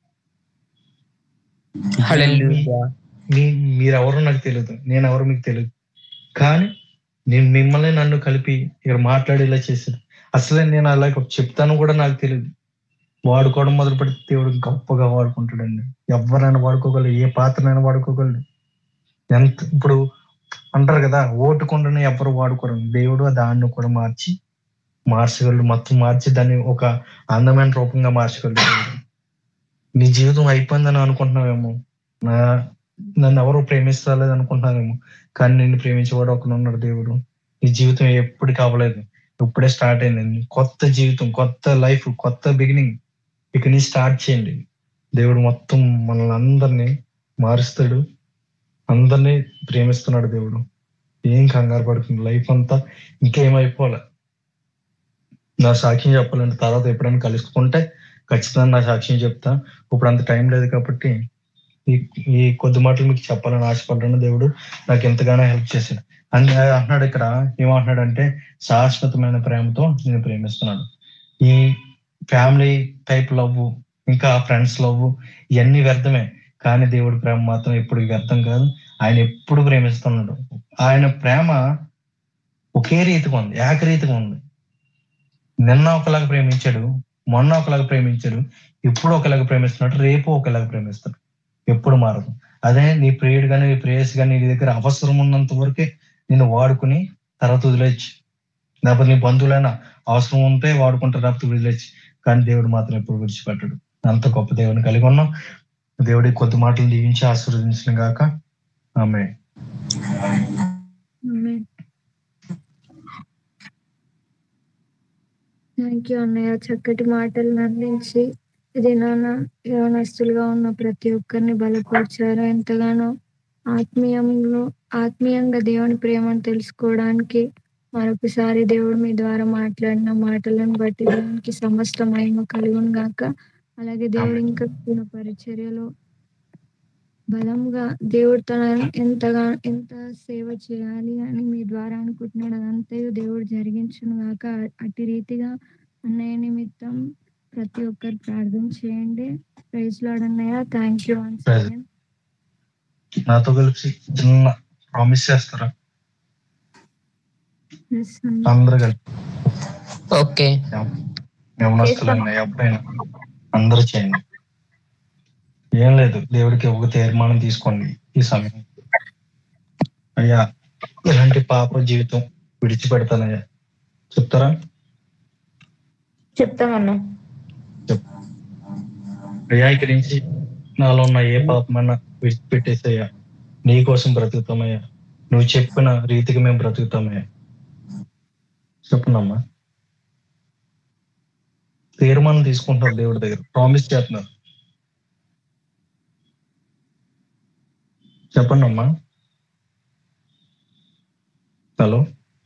మీ మీరెవరో నాకు తెలియదు, నేను ఎవరో మీకు తెలియదు, కానీ నేను మిమ్మల్ని నన్ను కలిపి ఇక్కడ మాట్లాడేలా చేశాడు. అసలే నేను అలా చెప్తాను కూడా నాకు తెలియదు. వాడుకోవడం మొదలు పెడితే దేవుడు గొప్పగా వాడుకుంటాడండి. ఎవరైనా వాడుకోగలరు, ఏ పాత్రనైనా వాడుకోగలరు. ఎంత ఇప్పుడు అంటారు కదా, ఓటుకుండానే ఎవరు వాడుకోరు, దేవుడు దాన్ని కూడా మార్చి మార్చగలడు. మొత్తం మార్చి దాన్ని ఒక అందమైన రూపంగా మార్చగలడు. నీ జీవితం అయిపోయిందని అనుకుంటున్నావేమో, నా నన్ను ఎవరు ప్రేమిస్తలేదు అనుకుంటున్నావేమో, కానీ నిన్ను ప్రేమించేవాడు ఒకడు ఉన్నాడు దేవుడు. నీ జీవితం ఎప్పటికీ అవ్వలేదు, ఇప్పుడే స్టార్ట్ అయింది. కొత్త జీవితం, కొత్త లైఫ్, కొత్త బిగినింగ్ ఇక నుంచి స్టార్ట్ చేయండి. దేవుడు మొత్తం మనల్ని అందరినీ మారుస్తాడు, అందరినీ ప్రేమిస్తున్నాడు దేవుడు. ఏం కంగారు పడుతుంది, లైఫ్ అంతా ఇంకేమైపోలే. నా సాక్ష్యం చెప్పాలంటే తర్వాత ఎప్పుడైనా కలుసుకుంటే ఖచ్చితంగా నా సాక్ష్యం చెప్తా. ఇప్పుడు అంత టైం లేదు కాబట్టి ఈ ఈ కొద్ది మాటలు మీకు చెప్పాలని ఆశపడ్డాను. దేవుడు నాకు ఎంతగానో హెల్ప్ చేశాడు. అని అంటున్నాడు ఇక్కడ, ఏమంటున్నాడంటే శాశ్వతమైన ప్రేమతో నేను ప్రేమిస్తున్నాడు. ఈ ఫ్యామిలీ టైప్ లవ్, ఇంకా ఫ్రెండ్స్ లవ్ ఇవన్నీ వ్యర్థమే, కానీ దేవుడి ప్రేమ మాత్రం ఎప్పుడు వ్యర్థం కాదు. ఆయన ఎప్పుడు ప్రేమిస్తున్నాడు. ఆయన ప్రేమ ఒకే రీతిగా ఉంది, ఏకరీతిగా ఉంది. నిన్న ఒకలాగా ప్రేమించాడు, మొన్న ఒకలాగా ప్రేమించాడు, ఇప్పుడు ఒకలాగా ప్రేమిస్తున్నాడు, రేపు ఒకలాగా ప్రేమిస్తాడు. ఎప్పుడు మారదు. అదే నీ ప్రియుడు కానీ నీ ప్రేయస్ కానీ నీ దగ్గర అవసరం ఉన్నంత వరకే నిన్ను వాడుకుని తర్వాత వదిలేచ్చు. లేకపోతే నీ బంధువులైనా అవసరం ఉంటే వాడుకుంటారు, లేకపోతే వదిలేచ్చు. కానీ దేవుడు మాత్రం ఎప్పుడు విడిచిపెట్టాడు. అంత గొప్ప దేవుడిని కలిగి ఉన్నాం. దేవుడి కొద్ది మాటలు దీవించి ఆశీర్వదించిన గాక. ఆమేన్. థ్యాంక్ యూ అన్నయ్య, చక్కటి మాటలు అందించి ఇది నాన్న యవనస్తులుగా ఉన్న ప్రతి ఒక్కరిని బలపరిచారు. ఎంతగానో ఆత్మీయంలో ఆత్మీయంగా దేవుని ప్రేమను తెలుసుకోవడానికి మరొకసారి దేవుడు మీ ద్వారా మాట్లాడిన మాటలను బట్టి దేవునికి సమస్త మహిమ కలుగును గాక. అలాగే దేవుడు ఇంకా పరిచర్యలో బలంగా దేవుడు తన ఎంతగా ఎంత సేవ చేయాలి అని మీ ద్వారా అనుకుంటున్నాడు, అదంతా దేవుడు జరిగించును గాక. అట్టి రీతిగా అన్నయ్య నిమిత్తం ప్రతి ఒక్కరు ప్రార్థన చేయండి. ప్రైజ్ లార్డ్ అన్నయ్య. Thank you once again. నాతో కలిసి చిన్న ప్రామిస్ చేస్తారా అందరూ కలిసి? ఓకే, యవనస్తులైనా ఎప్పుడైనా అందరూ చేయండి. ఏం లేదు, దేవుడికి ఒక తీర్మానం తీసుకోండి ఈ సమయం. అయ్యా ఇలాంటి పాప జీవితం విడిచిపెడతానయ్యా చెప్తారా? చెప్తామన్నా. అయ్యా ఇక్కడి నుంచి నాలో ఉన్న ఏ పాపమైనా విడిచిపెట్టేసయ్యా, నీ కోసం బ్రతుకుతామయ్యా, నువ్వు చెప్పిన రీతికి మేము బ్రతుకుతామయ్యా. చెప్పునమ్మా. తీర్మానం తీసుకుంటున్నారు దేవుడి దగ్గర, ప్రామిస్ చేస్తున్నారు. చెప్పండి అమ్మా. హలో,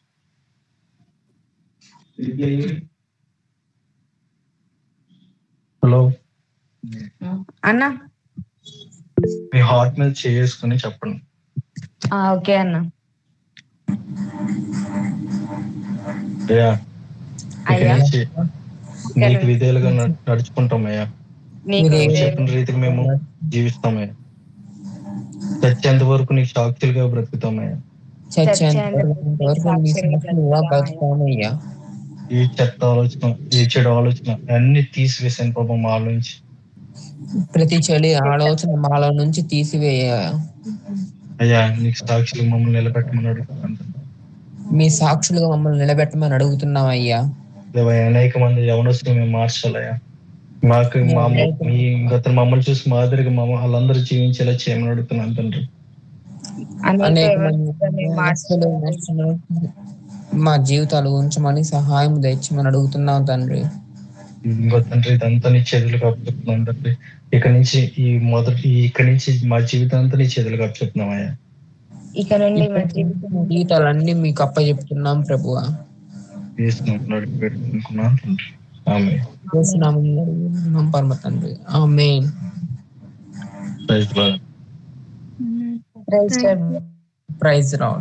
హలో అన్న. మీ హార్ట్ మీద చేసుకుని చెప్పండి. ఓకే అన్న. అయ్యా ఇక అయ్యా నుంచి ఇక నీకు నుంచి విధేయులుగా నడు- నడుచుకుంటామయ్యా. నీకు మీరు నువ్వు విధేయులు చెప్పిన రీతికి మేము జీవిస్తామయ్యా. చచ్చేంత వరకు నీకు సాక్షులుగా బ్రతుకుతామయ్యా. చచ్చేంత చచ్చేంత వరకు మీ సాక్షులుగా సాక్షులుగా బ్రతుకుతామయ్యా. బతుకుతామయ్యా. ఈ చెత్త ఆలోచన, ఈ చెడు ఆలోచన అన్ని తీసివేసాను పాపం మా నుంచి. ప్రతి చెడు ఆలోచన మాలో నుంచి తీసివేయ అయ్యా నీకు సాక్షులు మమ్మల్ని నిలబెట్టమని అడుగుతున్నాను. మీ సాక్షులుగా మమ్మల్ని నిలబెట్టమని అడుగుతున్నాం అయ్యా. దేవా, అనేక మంది యవనస్తులు మేము మార్చాలయ్యా. మాకు మీ మా అనేక మీ గత మమ్మల్ని చూసి మాదిరిగా మమ్మ వాళ్ళందరూ జీవించేలా చేయమని అడుగుతున్నాను తండ్రి. అనేక అనేక యవనస్తులని మంది మార్చడం నష్టలు మా జీవితాలు ఉంచమని సహాయం దయచేయమని అడుగుతున్నాం తండ్రి. ఇంకో తండ్రి ఇదంతా నీ చేతులకు అప్పచెప్తున్నాను తండ్రి. ఇక నుంచి ఈ మొదటి ఇక నుంచి మా జీవితం అంతా నీ చేతులకు అప్పచెప్తున్నామయ్యా. ఇక నుండి మా జీవితం జీవితాలన్నీ మీకు అప్పచెప్తున్నాం ప్రభువా. వేస్తున్నాం పెట్టుకున్నాను తండ్రి. ఆమేన్. చేస్తున్నామని అడుగుతున్నాం పరమ తండ్రి. ఆమేన్. Praise Lord. Praise Thank Lord. Praise Lord.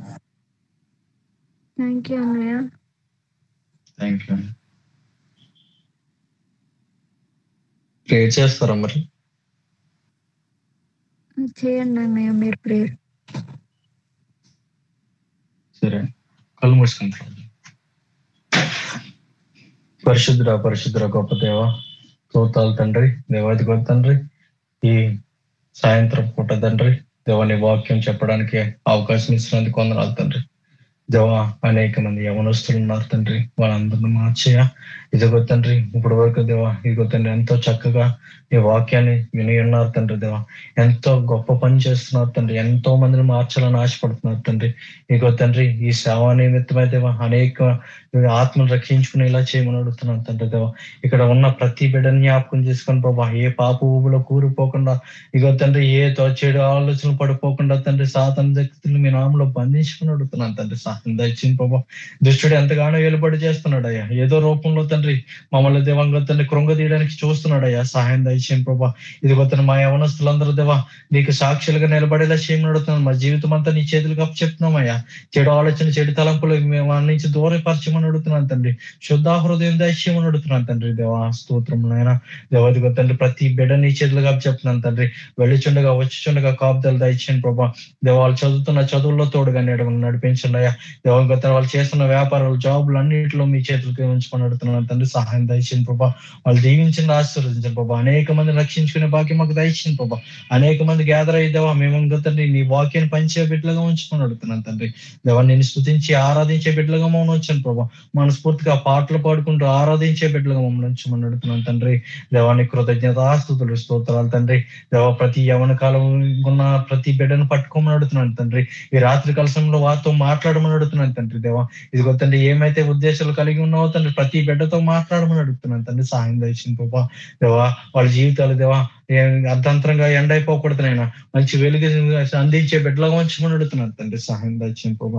Thank you అన్నయ్య. Thank you. ప్రేయర్ చేస్తారా మరి? చేయండి అన్నయ్య మీరు ప్రేయర్. సరే, కళ్ళు మూసుకుంటాం. పరిశుద్ధుడ పరిశుద్ధుడ గొప్ప దేవ, స్తోత్రాలు తండ్రి, దేవాది గొప్ప తండ్రి. ఈ సాయంత్రం పూట తండ్రి దేవా నీ వాక్యం చెప్పడానికి అవకాశం ఇచ్చినందుకు వందనాలు తండ్రి. దేవా అనేక మంది యవనస్తులు ఉన్నారు తండ్రి, వాళ్ళందరినీ మార్చేయ. ఇదిగో తండ్రి ఇప్పుడు వరకు దేవా ఇదిగో తండ్రి ఎంతో చక్కగా ఈ వాక్యాన్ని విని ఉన్నారు తండ్రి. దేవా ఎంతో గొప్ప పని చేస్తున్నారు తండ్రి, ఎంతో మందిని మార్చాలని ఆశపడుతున్నారు తండ్రి. ఇదిగో తండ్రి ఈ సేవా నిమిత్తమై దేవా అనేక ఆత్మను రక్షించుకునేలా చేయమని అడుగుతున్నాను తండ్రి. దేవా ఇక్కడ ఉన్న ప్రతి బిడ్డని జ్ఞాపకం చేసుకొని బాబా ఏ పాప ఊబులో కూరిపోకుండా, ఇగో తండ్రి ఏ చెడు ఆలోచనలు పడిపోకుండా తండ్రి సాతాను శక్తులు మీ నామలో బంధించుకుని అడుగుతున్నాను తండ్రి. సాయం దయచేయండి బాబా. దుష్టుడు ఎంతగానో వెలుబడి చేస్తున్నాడు అయ్యా, ఏదో రూపంలో తండ్రి మమ్మల్ని దేవంగా తండ్రి కృంగదీయడానికి చూస్తున్నాడు అయ్యా. సహాయం దయచేయండి ప్రభా. ఇదిగో తండ్రి మా యవనస్తులందరూ దేవా నీకు సాక్షులుగా నిలబడేలా చేయమని అడుగుతున్నాను. మా జీవితం అంతా నీ చేతులకు అప్పచెప్తున్నాం అయ్యా. చెడు ఆలోచన చెడు తలంపులు మేము వాళ్ళ నుంచి దూరపరచమని అడుగుతున్నాను తండ్రి. శుద్ధ హృదయం దయచేయమని అడుగుతున్నాను తండ్రి. దేవా స్తోత్రం నాయన. దేవా ఇదిగో తండ్రి ప్రతి బిడ్డ నీ చేతులుగా అప్పచెప్తున్నాను తండ్రి. వెళ్ళిచుండగా వచ్చిచుండగా కాపుదలు దయచేయండి ప్రభా. దేవా వాళ్ళు చదువుతున్న చదువుల్లో తోడుగా నడిపించండి అయ్యా. దేవా వాళ్ళు చేస్తున్న వ్యాపారాలు జాబులు అన్నింటిలో మీ చేతులకి ఉంచుకొని అడుగుతున్నాను తండ్రి. సహాయం దయచేయండి ప్రభా. వాళ్ళు దీవించండి, ఆశీర్వదించండి ప్రభా. అనేక మంది రక్షించుకునే భాగ్యం మాకు దయచేయండి ప్రభా. అనేక మంది గ్యాదర్ అయ్యేదేవా మేము తండ్రి నీ వాక్యాన్ని పంచే బిడ్డలుగా ఉంచుకొని అడుగుతున్నాను తండ్రి. దేవా నేను స్తుతించి ఆరాధించే బిడ్డలుగా మమ్మల్ని ఉంచండి ప్రభా. మనస్ఫూర్తిగా పాటలు పాడుకుంటూ ఆరాధించే బిడ్డలుగా మమ్మల్ని ఉంచమని అడుగుతున్నాను తండ్రి. దేవానికి కృతజ్ఞతాస్తుతులు స్తోత్రాలు తండ్రి. దేవా ప్రతి యవన కాలం ఉన్న ప్రతి బిడ్డను పట్టుకోమని అడుగుతున్నాను తండ్రి. ఈ రాత్రి కలసంలో వారితో మాట్లాడమని అడుగుతున్నాను తండ్రి. దేవా ఇదిగో తండ్రి ఏమైతే ఉద్దేశాలు కలిగి ఉన్నావో తండ్రి ప్రతి బిడ్డతో మాట్లాడమని అడుగుతున్నాను తండ్రి. సహాయం దయచేయండి ప్రభా. దేవా వాళ్ళ జీవితాలు దేవా అర్ధంతరంగా ఎండ అయిపోకూడదునైనా మంచి వెలుగు అందించే బిడ్డలుగా ఉంచమని అడుగుతున్నాను తండ్రి. సహాయం దయచేయండి ప్రభా.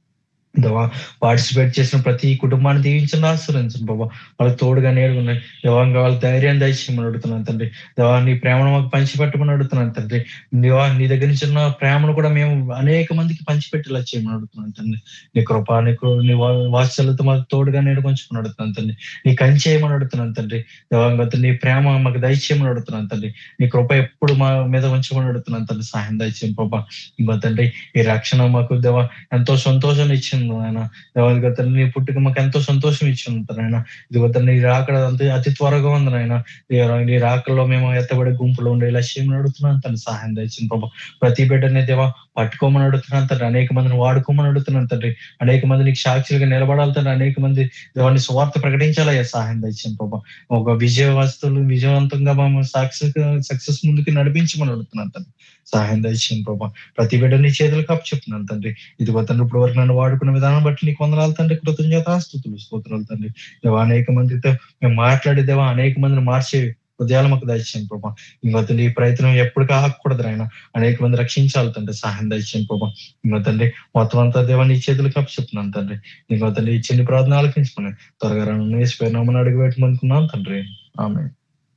దేవా పార్టిసిపేట్ చేసిన ప్రతి కుటుంబాన్ని దీవించండి, ఆశీర్వదించండి బాబా. వాళ్ళకి తోడుగా నేర్చుకున్నాయి దేవంగా వాళ్ళ ధైర్యం దయచేయమని అడుగుతున్నాను తండ్రి. దేవా నీ ప్రేమను మాకు పంచిపెట్టమని అడుగుతున్నాను తండ్రి. దేవా నీ దగ్గర నుంచి ఉన్న ప్రేమను కూడా మేము అనేక మందికి పంచిపెట్టేలా చేయమని అడుగుతున్నాను తండ్రి. నీ కృప నీకు నీ వాత్సల్యత మాకు తోడుగా నేర్చుకొని అడుగుతున్నాను తండ్రి. నీ కంచేయమని అడుగుతున్నాను తండ్రి. దేవంగా నీ ప్రేమ మాకు దయచేయమని అడుగుతున్నాను తండ్రి. నీ కృప ఎప్పుడు మా మీద ఉంచమని అడుగుతున్నాను తండ్రి. సహాయం దయచేయండి బాబా. ఇంకో తండ్రి ఈ రక్షణ మాకు దేవా ఎంతో సంతోషాన్ని ఇచ్చింది ఆయన. దేవాదిగో తండ్రి నీ పుట్టుక మాకు ఎంతో సంతోషం ఇచ్చి ఉంటారు ఆయన. ఇదిగో తండ్రి నీ రాకడ అంతే అతి త్వరగా ఉంది ఆయన. నీ రాకల్లో మేము ఎత్తబడే గుంపులో ఉండే లక్ష్యం అడుగుతున్నాను తండ్రి. సహాయం దయచేయండి ప్రభా. ప్రతి బిడ్డని దేవా పట్టుకోమని అడుగుతున్నాను తండ్రి. అనేక మందిని వాడుకోమని అడుగుతున్నాను తండ్రి. అనేక మంది నీకు సాక్షులుగా నిలబడాలి తండ్రి. అనేక మంది దేవాన్ని స్వార్థ ప్రకటించాలయ్యా. సహాయం దయచేయండి ప్రభా. ఒక విజయ వస్తువులు విజయవంతంగా మేము సక్సెస్ సక్సెస్ ముందుకు నడిపించమని అడుగుతున్నాను తండ్రి. సహాయం దయచేయండి ప్రభా. ప్రతి బిడ్డ నీ చేతులకు అప్పచెప్తున్నాను తండ్రి. ఇదిగో తండ్రి ఇప్పుడు వరకు నన్ను వాడుకున్న విధానం బట్టి నీకు వందనాలు తండ్రి. కృతజ్ఞతాస్తుతులు స్తోత్రాలు తండ్రి. దేవా అనేక మందితో మేము మాట్లాడేదేవా అనేక మందిని మార్చే హృదయాలు మాకు దయచేయండి ప్రభా. ఇంకో తండ్రి ఈ ప్రయత్నం ఎప్పుడు కాకూడదు ఆయన. అనేక మంది రక్షించాలి తండ్రి. సహాయం దయచేయండి ప్రభా. ఇంకో తండ్రి మొత్తం అంతా దేవా నీ చేతులకు అప్పచెప్తున్నాను తండ్రి. ఇంకో తండ్రి ఈ చిన్ని ప్రార్థన ఆలకించుకుని త్వరగా రాను పేరునామని అడుగు పెట్టమనుకున్నాను తండ్రి. ఆమేన్.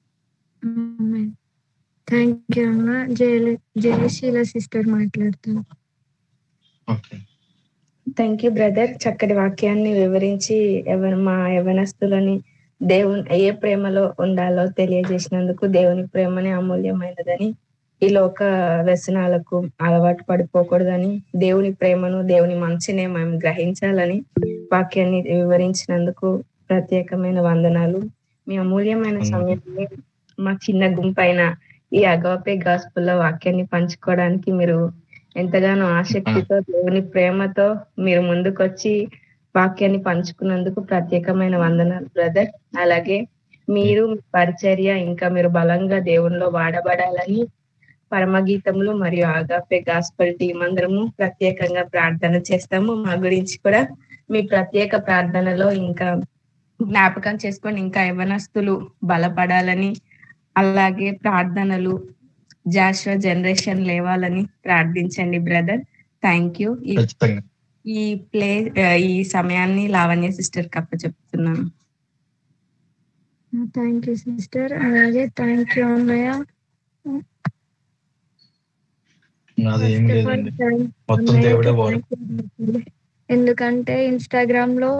థ్యాంక్ యూ అన్న. జయ జయశీల సిస్టర్ మాట్లాడతాను. ఓకే. Thank you brother. చక్కటి వాక్యాన్ని వివరించి ఎవరు మా యవనస్తులని దేవుని ఏ ప్రేమలో ఉండాలో తెలియజేసినందుకు, దేవుని ప్రేమనే అమూల్యమైనదని, ఈ లోక వ్యసనాలకు అలవాటు పడిపోకూడదని, దేవుని ప్రేమను దేవుని మంచినే మేము గ్రహించాలని వాక్యాన్ని వివరించినందుకు ప్రత్యేకమైన వందనాలు. మీ అమూల్యమైన సమయాన్ని మా చిన్న గుంపైన ఈ అగాపే గాస్పుల్లో వాక్యాన్ని పంచుకోవడానికి మీరు ఎంతగానో ఆసక్తితో దేవుని ప్రేమతో మీరు ముందుకొచ్చి వాక్యాన్ని పంచుకున్నందుకు ప్రత్యేకమైన వందనాలు బ్రదర్. అలాగే మీరు పరిచర్య ఇంకా మీరు బలంగా దేవునిలో వాడబడాలని పరమగీతములు మరియు ఆగాపే గాస్పల్ టీం అందరము ప్రత్యేకంగా ప్రార్థన చేస్తాము. మా గురించి కూడా మీ ప్రత్యేక ప్రార్థనలో ఇంకా జ్ఞాపకం చేసుకొని ఇంకా యవనస్తులు బలపడాలని, అలాగే ప్రార్థనలు జాషువా జనరేషన్ లేవాలని ప్రార్థించండి బ్రదర్. Thank you. ఈ ప్లే ఈ సమయాన్ని లావణ్య సిస్టర్ కప్ప చెప్తున్నాను. Thank you sister. అలాగే థ్యాంక్ యూ అన్నయ్య. ఎందుకంటే ఇన్స్టాగ్రామ్ లో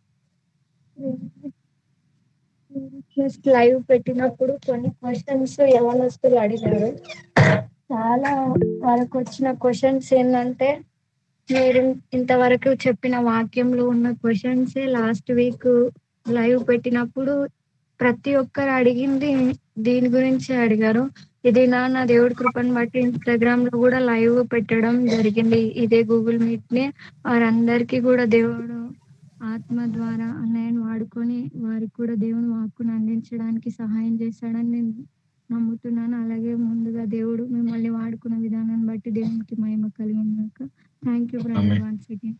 జస్ట్ లైవ్ పెట్టినప్పుడు కొన్ని క్వశ్చన్స్ యవనస్తులు అడిగారు. చాలా వరకు వచ్చిన క్వశ్చన్స్ ఏంటంటే, మీరు ఇంతవరకు చెప్పిన వాక్యంలో ఉన్న క్వశ్చన్స్ లాస్ట్ వీక్ లైవ్ పెట్టినప్పుడు ప్రతి ఒక్కరు అడిగింది దీని గురించి అడిగారు. ఇది నా నా దేవుడి కృపను బట్టి ఇన్స్టాగ్రామ్ లో కూడా లైవ్ పెట్టడం జరిగింది. ఇదే గూగుల్ మీట్ ని వారందరికీ కూడా దేవుడు ఆత్మ ద్వారా అన్నయ్యను వాడుకొని వారికి కూడా దేవుని వాక్కును అందించడానికి సహాయం చేశాడని నేను నమ్ముతున్నాను. అలాగే ముందుగా దేవుడు మిమ్మల్ని వాడుకున్న విధానాన్ని బట్టి దేవునికి మహిమ కలిగినాక thank you brother once again.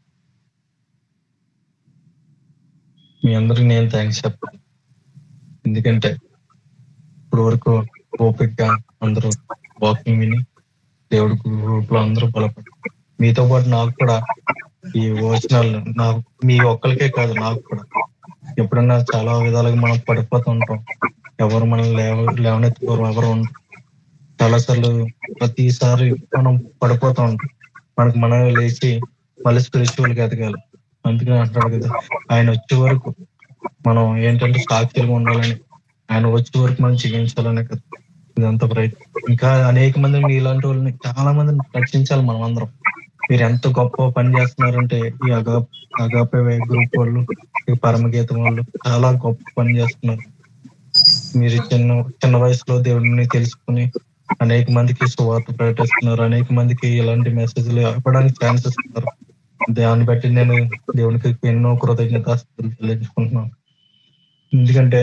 మీ అందరికి నేను థ్యాంక్స్ చెప్పాలి. ఎందుకంటే ఇప్పుడు వరకు ఓపిక్గా అందరూ వాకింగ్ విని దేవుడి గ్రూప్ లో అందరూ బలపడి, మీతో పాటు నాకు కూడా ఈ వచనాలు నాకు మీ ఒక్కరికే కాదు నాకు కూడా ఎప్పుడన్నా చాలా విధాలుగా మనం పడిపోతూ ఉంటాం. ఎవరు మనం లేవ లేవనెత్తుకోరు ఎవరు ఉండరు. చాలాసార్లు ప్రతిసారి మనం పడిపోతూ ఉంటాం. మనకు మనం లేచి మళ్ళీ స్పిరిచువల్ గా ఎదగాలి. అందుకని అంటాడు కదా, ఆయన వచ్చే వరకు మనం ఏంటంటే సాక్షులుగా ఉండాలని, ఆయన వచ్చే వరకు మనం జీవించాలనే కదా ఇదంతా ప్రయత్నం. ఇంకా అనేక మంది మీలాంటి వాళ్ళని చాలా మందిని రక్షించాలి మనం అందరం. మీరు ఎంత గొప్ప పని చేస్తున్నారంటే ఈ అగా అగాపే గ్రూప్ వాళ్ళు, ఈ పరమగీతం వాళ్ళు చాలా గొప్ప పని చేస్తున్నారు. మీరు చిన్న చిన్న వయసులో దేవుడిని తెలుసుకుని అనేక మందికి సువార్త ప్రకటిస్తున్నారు. అనేక మందికి ఇలాంటి మెసేజ్లు ఇవ్వడానికి ఛాన్స్ ఇస్తున్నారు. దాన్ని బట్టి నేను దేవునికి ఎన్నో కృతజ్ఞతాస్తుతులు చెల్లించుకుంటున్నాను. ఎందుకంటే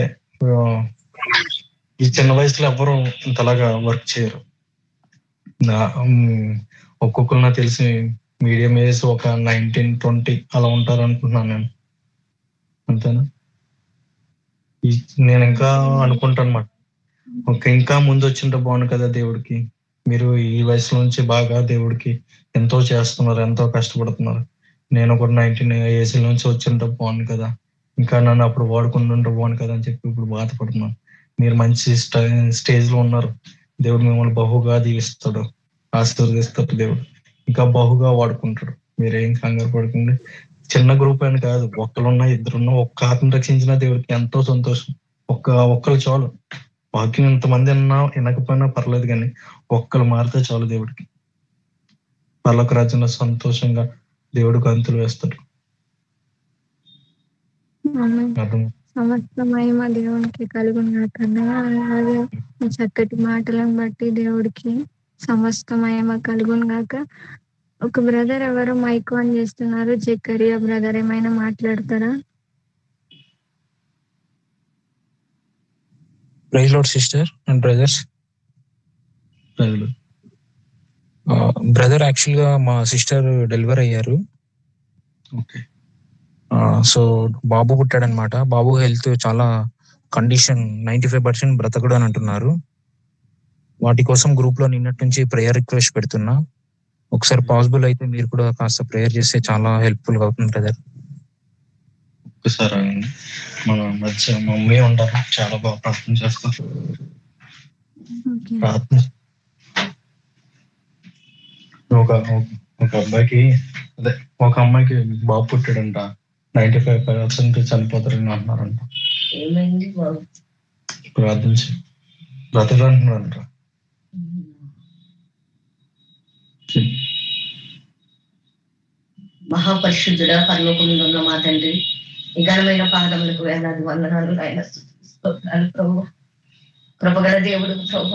ఈ చిన్న వయసులో ఎవ్వరూ ఇంతలాగా వర్క్ చేయరు. నా ఒక్కొక్కరు నాకు తెలిసి మీడియం ఏజ్ ఒక నైన్టీన్ ట్వంటీ అలా ఉంటారు అనుకుంటున్నాను నేను. అంతేనా? నేను ఇంకా అనుకుంటాను అన్నమాట, ఒక ఇంకా ముందు వచ్చింటే బాగుంది కదా దేవుడికి. మీరు ఈ వయసు నుంచి బాగా దేవుడికి ఎంతో చేస్తున్నారు, ఎంతో కష్టపడుతున్నారు. నేను ఒక నైన్టీన్ ఏజ్ నుంచి వచ్చింటే బాగుంది కదా, ఇంకా నన్ను అప్పుడు వాడుకుంటుంటే బాగుంది కదా అని చెప్పి ఇప్పుడు బాధపడుతున్నాను. మీరు మంచి స్టేజ్ లో ఉన్నారు. దేవుడు మిమ్మల్ని బహుగా దీవిస్తాడు, ఆశీర్వదిస్తాడు. దేవుడు ఇంకా బహుగా వాడుకుంటాడు. మీరేం కంగారు పడకండి. చిన్న గ్రూప్ అని కాదు, ఒక్కరున్నా ఇద్దరున్నా ఒక్క ఆత్మ రక్షించిన దేవుడికి ఎంతో సంతోషం. ఒక్క ఒక్కరు చాలు. వాక్యం ఇంతమంది అన్నా వినకపోయినా పర్లేదు, కానీ ఒక్కరు మారితే చాలు దేవుడికి. పర్లోక రాజ్యంలో సంతోషంగా దేవుడికి గంతులు వేస్తాడు. సమస్త మహిమ దేవునికి కలుగును కన్నా. అలాగే చక్కటి మాటలను బట్టి దేవుడికి సమస్త మహిమ కలుగును గాక. ఒక బ్రదర్ ఎవరు మైక్ ఆన్ చేస్తున్నారు, జకరియా బ్రదర్, ఏమైనా మాట్లాడతారా? Praise Lord sister and brothers. Brother actual గా మా సిస్టర్ డెలివరీ అయ్యారు. సో బాబు పుట్టాడు అనమాట. బాబు హెల్త్ చాలా కండిషన్, నైన్టీ ఫైవ్ పర్సెంట్ బ్రతకడు అని అంటున్నారు. వాటి కోసం గ్రూప్ లో నిన్నటి నుంచి ప్రేయర్ రిక్వెస్ట్ పెడుతున్నా. ఒకసారి పాసిబుల్ అయితే మీరు కూడా కాస్త ప్రేయర్ చేస్తే చాలా హెల్ప్ఫుల్ గా అవుతుంది బ్రదర్. ఒకసారి మన మధ్య మమ్మీ ఉంటారు, చాలా బాగా ప్రార్థన చేస్తారు. ప్రార్థన ఒక ఒక అబ్బాయికి అదే ఒక అమ్మాయికి బాబు పుట్టాడంట, నైన్టీ ఫైవ్ పర్సెంట్ చనిపోతారని అంటున్నారంట. ఏమైంది బాబు? ప్రార్థించి బ్రతడు అంటున్నారంట. మహాపరిశుద్ధుడ పరలోకములో ఉన్న మా తండ్రి, ఈ ఘనమైన పాదములకు వేలాది వందనాలు నాయన, స్తోత్రాలు ప్రభు. కృపగల దేవుడు ప్రభు.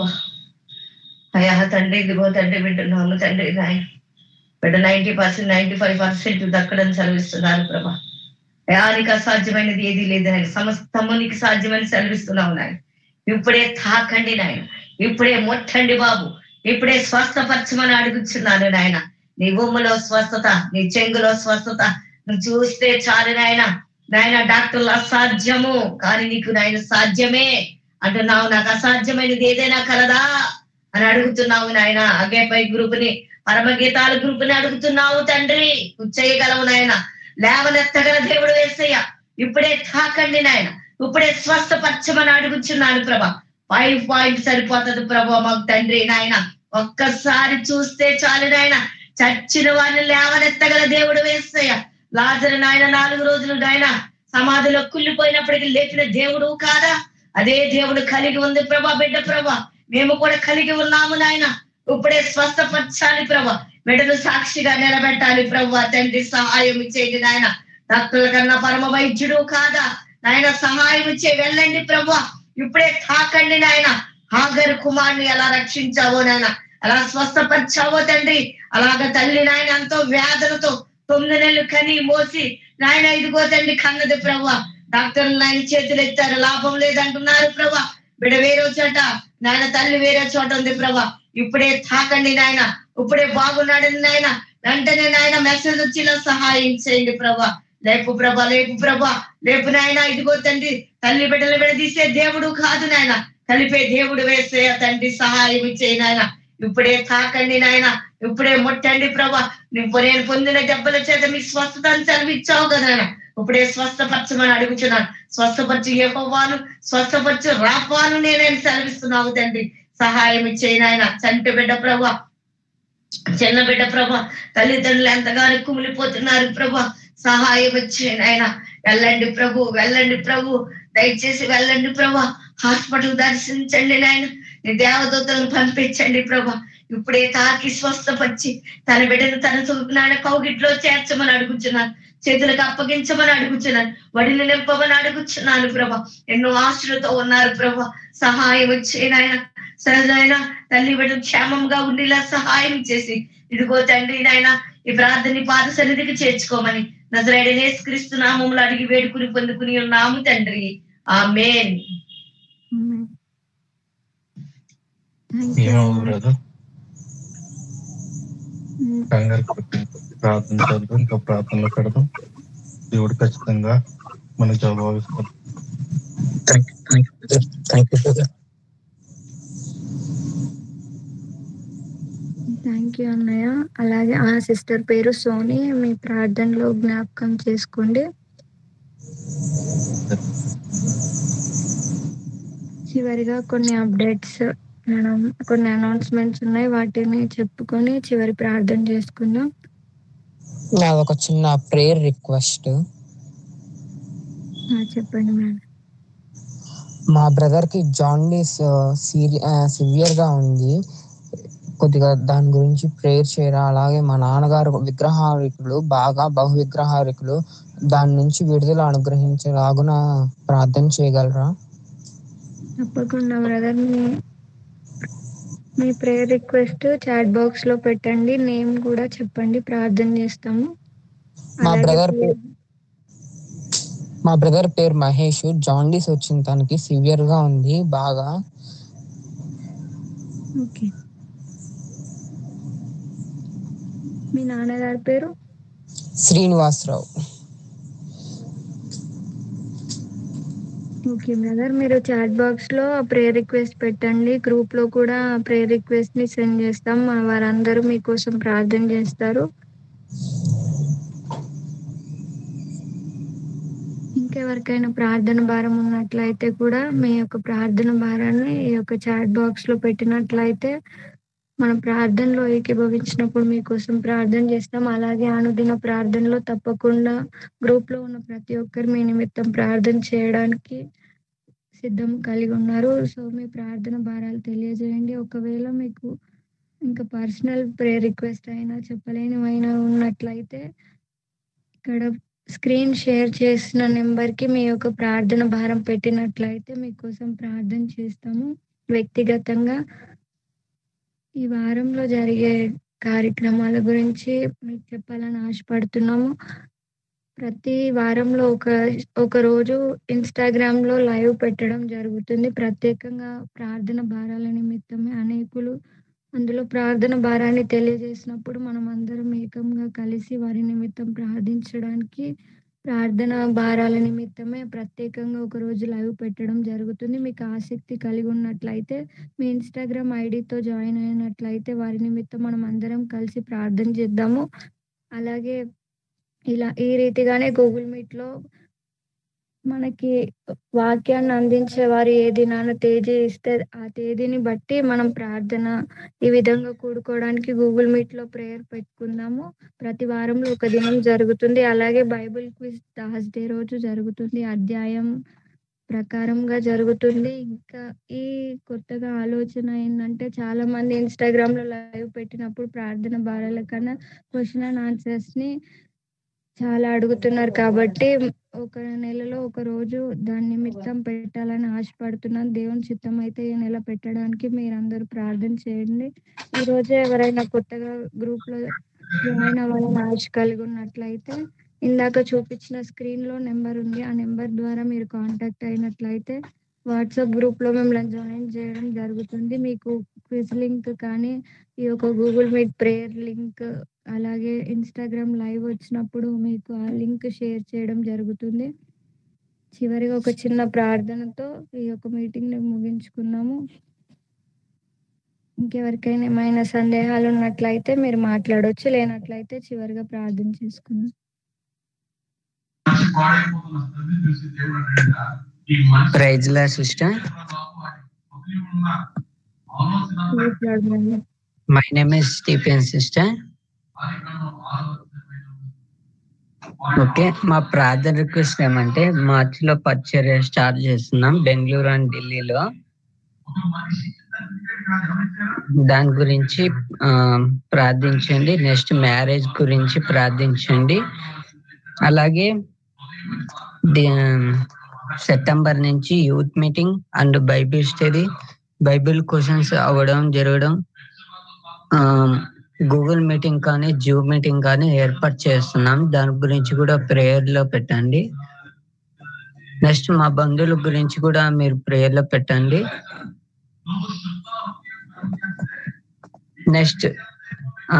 అయా తండ్రి, ఇదిగో తండ్రి వింటున్నాము తండ్రి నాయన. బిడ్డ ninety percent ninety five percent దక్కడం సెలవిస్తున్నారు ప్రభా. అయానికి అసాధ్యమైనది ఏది లేదు నాయన, సమస్తము నీకు సాధ్యమని సెలవిస్తున్నావు నాయన. ఇప్పుడే తాకండి నాయన, ఇప్పుడే ముట్టండి బాబు, ఇప్పుడే స్వస్థపరచమని అడుగుతున్నాను నాయన. నీ భూమిలో స్వస్థత, నీ చెంగులో స్వస్థత నువ్వు చూస్తే చాలు నాయన. నాయన డాక్టర్లు అసాధ్యము కానీ నీకు నాయన సాధ్యమే అంటున్నావు. నాకు అసాధ్యమైనది ఏదైనా కలదా అని అడుగుతున్నావు నాయన. అగేపై గ్రూప్ ని, పరమగీతాల గ్రూప్ ని అడుగుతున్నావు తండ్రి. నువ్వు చేయగలవు నాయన, లేవనెత్తగల దేవుడు యేసయ్య. ఇప్పుడే తాకండి నాయన, ఇప్పుడే స్వస్థపరచమని అడుగుతున్నాను ప్రభా. ఫైవ్ పాయింట్ సరిపోతుంది ప్రభా మాకు తండ్రి నాయన. ఒక్కసారి చూస్తే చాలు నాయన, చచ్చిన వారిని లేవనెత్తగల దేవుడు యేసయ్య. లాజరు నాయన నాలుగు రోజులు నాయన సమాధిలో కుళ్ళిపోయినప్పటికీ లేచిన దేవుడు కాదా? అదే దేవుడు కలిగి ఉంది ప్రభా. బిడ్డ ప్రభా, మేము కూడా కలిగి ఉన్నాము నాయన. ఇప్పుడే స్వస్థపరచాలి ప్రభా, బిడ్డను సాక్షిగా నిలబెట్టాలి ప్రభా. తండ్రి సహాయం ఇచ్చేది నాయన. డాక్టర్ల కన్నా పరమ వైద్యుడు కాదా నాయన, సహాయం ఇచ్చే వెళ్ళండి ప్రభా. ఇప్పుడే తాకండి నాయన. హాగరు కుమార్ని ఎలా రక్షించావో నాయన, అలా స్వస్థపరిచావో తండ్రి, అలాగ తల్లి నాయన ఎంతో వ్యాధులతో తొమ్మిది నెలలు కని మోసి నాయన ఇదిగో తండ్రి కన్నది ప్రభా. డాక్టర్లు నాయన చేతులు ఎత్తారు, లాభం లేదంటున్నారు ప్రభా. బిడ్డ వేరే చోట నాయన, తల్లి వేరే చోట ఉంది ప్రభా. ఇప్పుడే తాకండి నాయన, ఇప్పుడే బాగున్నాడని నాయన. వెంటనే నాయన మెసేజ్ వచ్చిలా సహాయం చేయండి ప్రభా. లేపు ప్రభా, లేపు ప్రభా, లేపు నాయన. ఇదిగో తండ్రి తల్లి బిడ్డలు విడదీసే దేవుడు కాదు నాయన, కలిపే దేవుడు వేసే తండ్రి సహాయం ఇచ్చేయి నాయన. ఇప్పుడే తాకండి నాయన, ఇప్పుడే ముట్టండి ప్రభా. నువ్వు నేను పొందిన దెబ్బల చేత మీ స్వస్థతను సెలవిచ్చావు కదా నాయన. ఇప్పుడే స్వస్థపరచమని అడుగుతున్నాను. స్వస్థపరచు యెహోవాను, స్వస్థపరచు రాఫాను నేనేం సెలవిస్తున్నావు తండ్రి. సహాయం ఇచ్చేయి నాయన. చంటి బిడ్డ ప్రభా, చిన్న బిడ్డ ప్రభా, తల్లిదండ్రులు ఎంతగానో కుమిలిపోతున్నారు ప్రభా. సహాయం ఇచ్చేయి నాయన. వెళ్ళండి ప్రభు, వెళ్ళండి ప్రభు, దయచేసి వెళ్ళండి ప్రభా. హాస్పిటల్ దర్శించండి నాయన. నీ దేవదూతలను పంపించండి ప్రభా. ఇప్పుడే తాకి స్వస్థపరిచి తన బిడ్డను తన చూపినాడ కౌగిట్లో చేర్చమని అడుగుచున్నాను. చేతులకు అప్పగించమని అడుగుచున్నాను. వడిని నింపమని అడుగుచున్నాను ప్రభా. ఎన్నో ఆశలతో ఉన్నారు ప్రభా. సహాయం వచ్చే నాయన. సహజమైన తల్లి బిడ్డలు క్షేమంగా ఉండేలా సహాయం చేసి ఇదిగో తండ్రి నాయన ఈ ప్రార్థని పాద సన్నిధికి చేర్చుకోమని నజరేయుడైన యేసుక్రీస్తు నామములో అడిగి వేడుకుని పొందుకుని ఉన్నాము తండ్రి. ఆమేన్. కంగారు ప్రార్థన చేద్దాం, ఇంకా ప్రార్థనలో పెడదాం. దేవుడు ఖచ్చితంగా మన జవాబు ఇస్తాడు. థ్యాంక్ యూ అన్నయ్య. అలాగే ఆ సిస్టర్ పేరు సోని, మీ ప్రార్థనలో జ్ఞాపకం చేసుకోండి. చివరిగా కొన్ని అప్డేట్స్, మనం కొన్ని అనౌన్స్మెంట్స్ ఉన్నాయి, వాటిని చెప్పుకొని చివరి ప్రార్థన చేసుకుందాం. నాది ఒక చిన్న ప్రేయర్ రిక్వెస్ట్. చెప్పండి మేడం. మా బ్రదర్ కి జాండీస్ సివియర్ గా ఉంది, కొద్దిగా దాని గురించి ప్రేయర్ చేయరా. అలాగే మా నాన్నగారు విగ్రహారికులు, బాగా బహు విగ్రహారికులు, దాని నుంచి విడుదల అనుగ్రహించేలాగున ప్రార్థన చేయగలరా? తప్పకుండా బ్రదర్. మీ మీ ప్రేయర్ రిక్వెస్ట్ చాట్ బాక్స్ లో పెట్టండి, నేమ్ కూడా చెప్పండి, ప్రార్థన చేస్తాము. మా బ్రదర్ మా బ్రదర్ పేరు మహేష్. జాండీస్ వచ్చింది, తనకి సివియర్ గా ఉంది బాగా. ఓకే. మీ నాన్నగారి పేరు? శ్రీనివాసరావు. ఓకే బ్రదర్, మీరు చాట్ బాక్స్ లో ప్రేయర్ రిక్వెస్ట్ పెట్టండి. గ్రూప్ లో కూడా ప్రేయర్ రిక్వెస్ట్ ని సెండ్ చేస్తాం, వారందరూ మీకోసం ప్రార్థన చేస్తారు. ఇంకెవరికైనా ప్రార్థన భారం ఉన్నట్లయితే కూడా మీ యొక్క ప్రార్థన భారాన్ని ఈ యొక్క చాట్ బాక్స్ లో పెట్టినట్లయితే మన ప్రార్థనలో ఏకీభవించినప్పుడు మీకోసం ప్రార్థన చేస్తాం. అలాగే అనుదిన ప్రార్థనలో తప్పకుండా గ్రూప్ లో ఉన్న ప్రతి ఒక్కరు మీ నిమిత్తం ప్రార్థన చేయడానికి సిద్ధం కలిగి ఉన్నారు. సో మీ ప్రార్థన భారాలు తెలియజేయండి. ఒకవేళ మీకు ఇంకా పర్సనల్ ప్రేయర్ రిక్వెస్ట్ అయినా చెప్పలేనివైనా ఉన్నట్లయితే ఇక్కడ స్క్రీన్ షేర్ చేసిన నెంబర్ కి మీ యొక్క ప్రార్థన భారం పెట్టినట్లయితే మీకోసం ప్రార్థన చేస్తాము వ్యక్తిగతంగా. ఈ వారంలో జరిగే కార్యక్రమాల గురించి మీకు చెప్పాలని ఆశపడుతున్నాము. ప్రతి వారంలో ఒక ఒక రోజు ఇన్స్టాగ్రామ్ లో లైవ్ పెట్టడం జరుగుతుంది. ప్రత్యేకంగా ప్రార్థన భారాల నిమిత్తమే అనేకులు అందులో ప్రార్థన భారాన్ని తెలియజేసినప్పుడు మనం అందరం ఏకంగా కలిసి వారి నిమిత్తం ప్రార్థించడానికి ప్రార్థన భారాల నిమిత్తమే ప్రత్యేకంగా ఒక రోజు లైవ్ పెట్టడం జరుగుతుంది. మీకు ఆసక్తి కలిగి ఉన్నట్లయితే మీ ఇన్స్టాగ్రామ్ ఐడితో జాయిన్ అయినట్లయితే వారి నిమిత్తం మనం అందరం కలిసి ప్రార్థన చేద్దాము. అలాగే ఇలా ఈ రీతిగానే గూగుల్ మీట్ లో మనకి వాక్యాన్ని అందించే వారు ఏ దినాన తేదీ ఇస్తే ఆ తేదీని బట్టి మనం ప్రార్థన ఈ విధంగా కూడుకోవడానికి గూగుల్ మీట్ లో ప్రేయర్ పెట్టుకుందాము. ప్రతి వారంలో ఒక దినం జరుగుతుంది. అలాగే బైబిల్ క్విజ్ థర్స్డే రోజు జరుగుతుంది. అధ్యాయం ప్రకారంగా జరుగుతుంది. ఇంకా ఈ కొత్తగా ఆలోచన ఏంటంటే చాలా మంది ఇన్స్టాగ్రామ్ లో లైవ్ పెట్టినప్పుడు ప్రార్థన భారాల కన్నా క్వశ్చన్ అండ్ ఆన్సర్స్ ని చాలా అడుగుతున్నారు. కాబట్టి ఒక నెలలో ఒక రోజు దాని నిమిత్తం పెట్టాలని ఆశపడుతున్నాను. దేవుని చిత్తం అయితే ఈ నెల పెట్టడానికి మీరందరూ ప్రార్థన చేయండి. ఈ రోజు ఎవరైనా కొత్తగా గ్రూప్ లో జాయిన్ అవ్వాలని ఆశ కలిగి ఉన్నట్లయితే ఇందాక చూపించిన స్క్రీన్ లో నెంబర్ ఉంది. ఆ నెంబర్ ద్వారా మీరు కాంటాక్ట్ అయినట్లయితే వాట్సాప్ గ్రూప్ లో మిమ్మల్ని జాయిన్ చేయడం జరుగుతుంది. మీకు క్విజ్ లింక్ కానీ ఈ యొక్క గూగుల్ మీట్ ప్రేయర్ లింక్ అలాగే ఇన్స్టాగ్రామ్ లైవ్ వచ్చినప్పుడు మీకు ఆ లింక్ షేర్ చేయడం జరుగుతుంది. చివరిగా ఒక చిన్న ప్రార్థనతో ఈ యొక్క మీటింగ్ ని ముగించుకున్నాము. ఇంకెవరికైనా ఏమైనా సందేహాలు ఉన్నట్లయితే మీరు మాట్లాడవచ్చు, లేనట్లయితే చివరిగా ప్రార్థన చేసుకుందాం. Praise Lord sister. My name is Stephen sister. Okay, మా ప్రార్థన రిక్వెస్ట్ ఏమంటే మార్చ్ లో పరిచర్య స్టార్ట్ చేస్తున్నాం బెంగళూరు అండ్ ఢిల్లీలో. దాని గురించి ఆ ప్రార్థించండి. నెక్స్ట్ మ్యారేజ్ గురించి ప్రార్థించండి. అలాగే సెప్టెంబర్ నుంచి youth meeting and Bible study, Bible questions అవ్వడం జరగడం, గూగుల్ మీటింగ్ కానీ జూమ్ మీటింగ్ కానీ ఏర్పాటు చేస్తున్నాం. దాని గురించి కూడా ప్రేయర్ లో పెట్టండి. నెక్స్ట్ మా బంధువుల గురించి కూడా మీరు ప్రేయర్ లో పెట్టండి. నెక్స్ట్ ఆ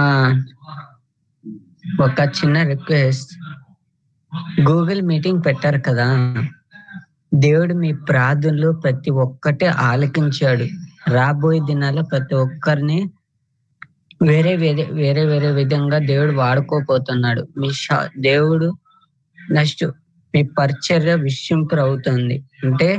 ఒక చిన్న రిక్వెస్ట్, గూగుల్ మీటింగ్ పెట్టారు కదా, దేవుడు మీ ప్రార్థనలు ప్రతి ఒక్కటి ఆలకించాడు. రాబోయే దినాల్లో ప్రతి ఒక్కరిని వేరే వేరే వేరే వేరే విధంగా దేవుడు వాడుకోపోతున్నాడు. మీ షా దేవుడు నెక్స్ట్ మీ పరిచర్య విషయంపు అవుతుంది. అంటే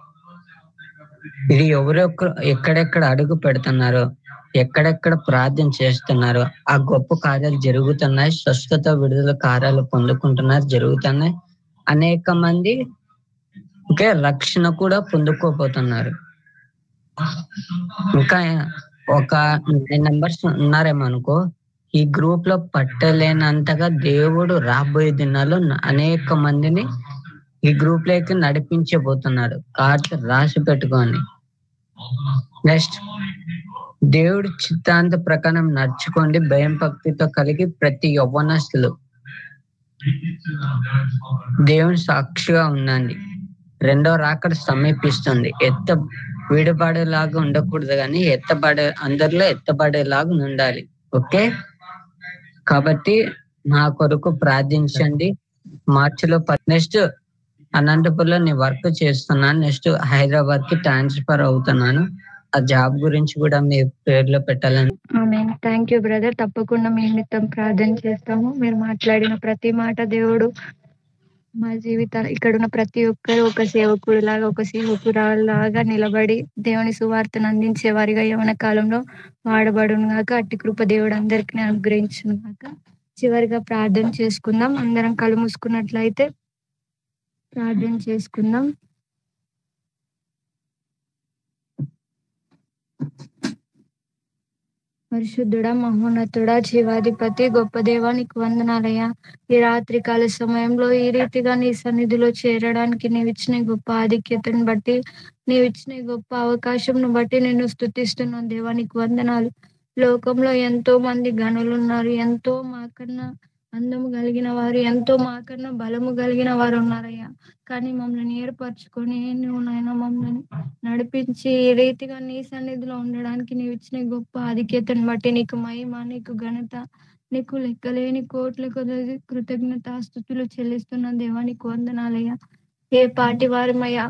ఇది ఎవరొక్కరు ఎక్కడెక్కడ అడుగు పెడుతున్నారో, ఎక్కడెక్కడ ప్రార్థన చేస్తున్నారో ఆ గొప్ప కార్యాలు జరుగుతున్నాయి. స్వస్థత విడుదల కార్యాలు పొందుకుంటున్నారు, జరుగుతున్నాయి. అనేక మంది ఇంకా రక్షణ కూడా పొందుకోపోతున్నారు. ఇంకా ఒక నైన్ నంబర్స్ ఉన్నారేమో అనుకో. ఈ గ్రూప్ లో పట్టలేనంతగా దేవుడు రాబోయే దినాల్లో అనేక మందిని ఈ గ్రూప్ లోకి నడిపించబోతున్నాడు. కార్డు రాసి పెట్టుకొని నెక్స్ట్ దేవుడి చిత్తాంత ప్రకారం నడుచుకోండి. భయం భక్తితో కలిగి ప్రతి యవ్వనస్తులు దేవుని సాక్షిగా ఉండండి. రెండో రాకడ సమీపిస్తుంది. ఎత్త విడబడేలాగా ఉండకూడదు, కానీ ఎత్తబడే అందరిలో ఎత్తబడేలాగా ఉండాలి. ఓకే, కాబట్టి నా కొరకు ప్రార్థించండి. మార్చిలో నెక్స్ట్ అనంతపురంలో నేను వర్క్ చేస్తున్నాను. నెక్స్ట్ హైదరాబాద్ కి ట్రాన్స్ఫర్ అవుతున్నాను. ఆ జాబ్ గురించి కూడా మీ పేర్లో పెట్టాలని. Thank you brother. తప్పకుండా మీ నిమిత్తం ప్రార్థన చేస్తాము. మీరు మాట్లాడిన ప్రతి మాట దేవుడు మా జీవితాలు ఇక్కడున్న ప్రతి ఒక్కరు ఒక సేవకుడిలాగా, ఒక సేవకురాల్లాగా నిలబడి దేవుని సువార్తను అందించే వారిగా యవ్వన కాలంలో వాడబడును గాక. అట్టి కృప దేవుడు అందరికీ అనుగ్రహించును గాక. చివరిగా ప్రార్థన చేసుకుందాం. అందరం కళ్ళు మూసుకున్నట్లయితే ప్రార్థన చేసుకుందాం. పరిశుద్ధుడా, మహోన్నతుడా, జీవాధిపతి, గొప్ప దేవా, నీకు వందనాలయ్యా. ఈ రాత్రి కాల సమయంలో ఈ రీతిగా నీ సన్నిధిలో చేరడానికి నీవిచ్చిన గొప్ప ఆధిక్యతను బట్టి, నీవిచ్చిన గొప్ప అవకాశంను బట్టి నేను స్తుతిస్తున్నాను దేవా, నీకు వందనాలు. లోకంలో ఎంతో మంది గనులు ఉన్నారు, ఎంతో మాకన్నా అందము కలిగిన వారు, ఎంతో మాకన్నా బలము కలిగిన వారు ఉన్నారయ్యా. కానీ మమ్మల్ని ఏర్పరచుకొని నువ్వు నాయన మమ్మల్ని నడిపించి ఈ రీతిగా నీ సన్నిధిలో ఉండడానికి నీవు ఇచ్చిన గొప్ప ఆధిక్యతను బట్టి నీకు మహిమ, నీకు ఘనత, నీకు లెక్కలేని కోట్ల కొద్ది కృతజ్ఞతాస్తుతులు చెల్లిస్తున్న దేవా, నీకు వందనాలయ్యా. ఏ పాటి వారమయ్యా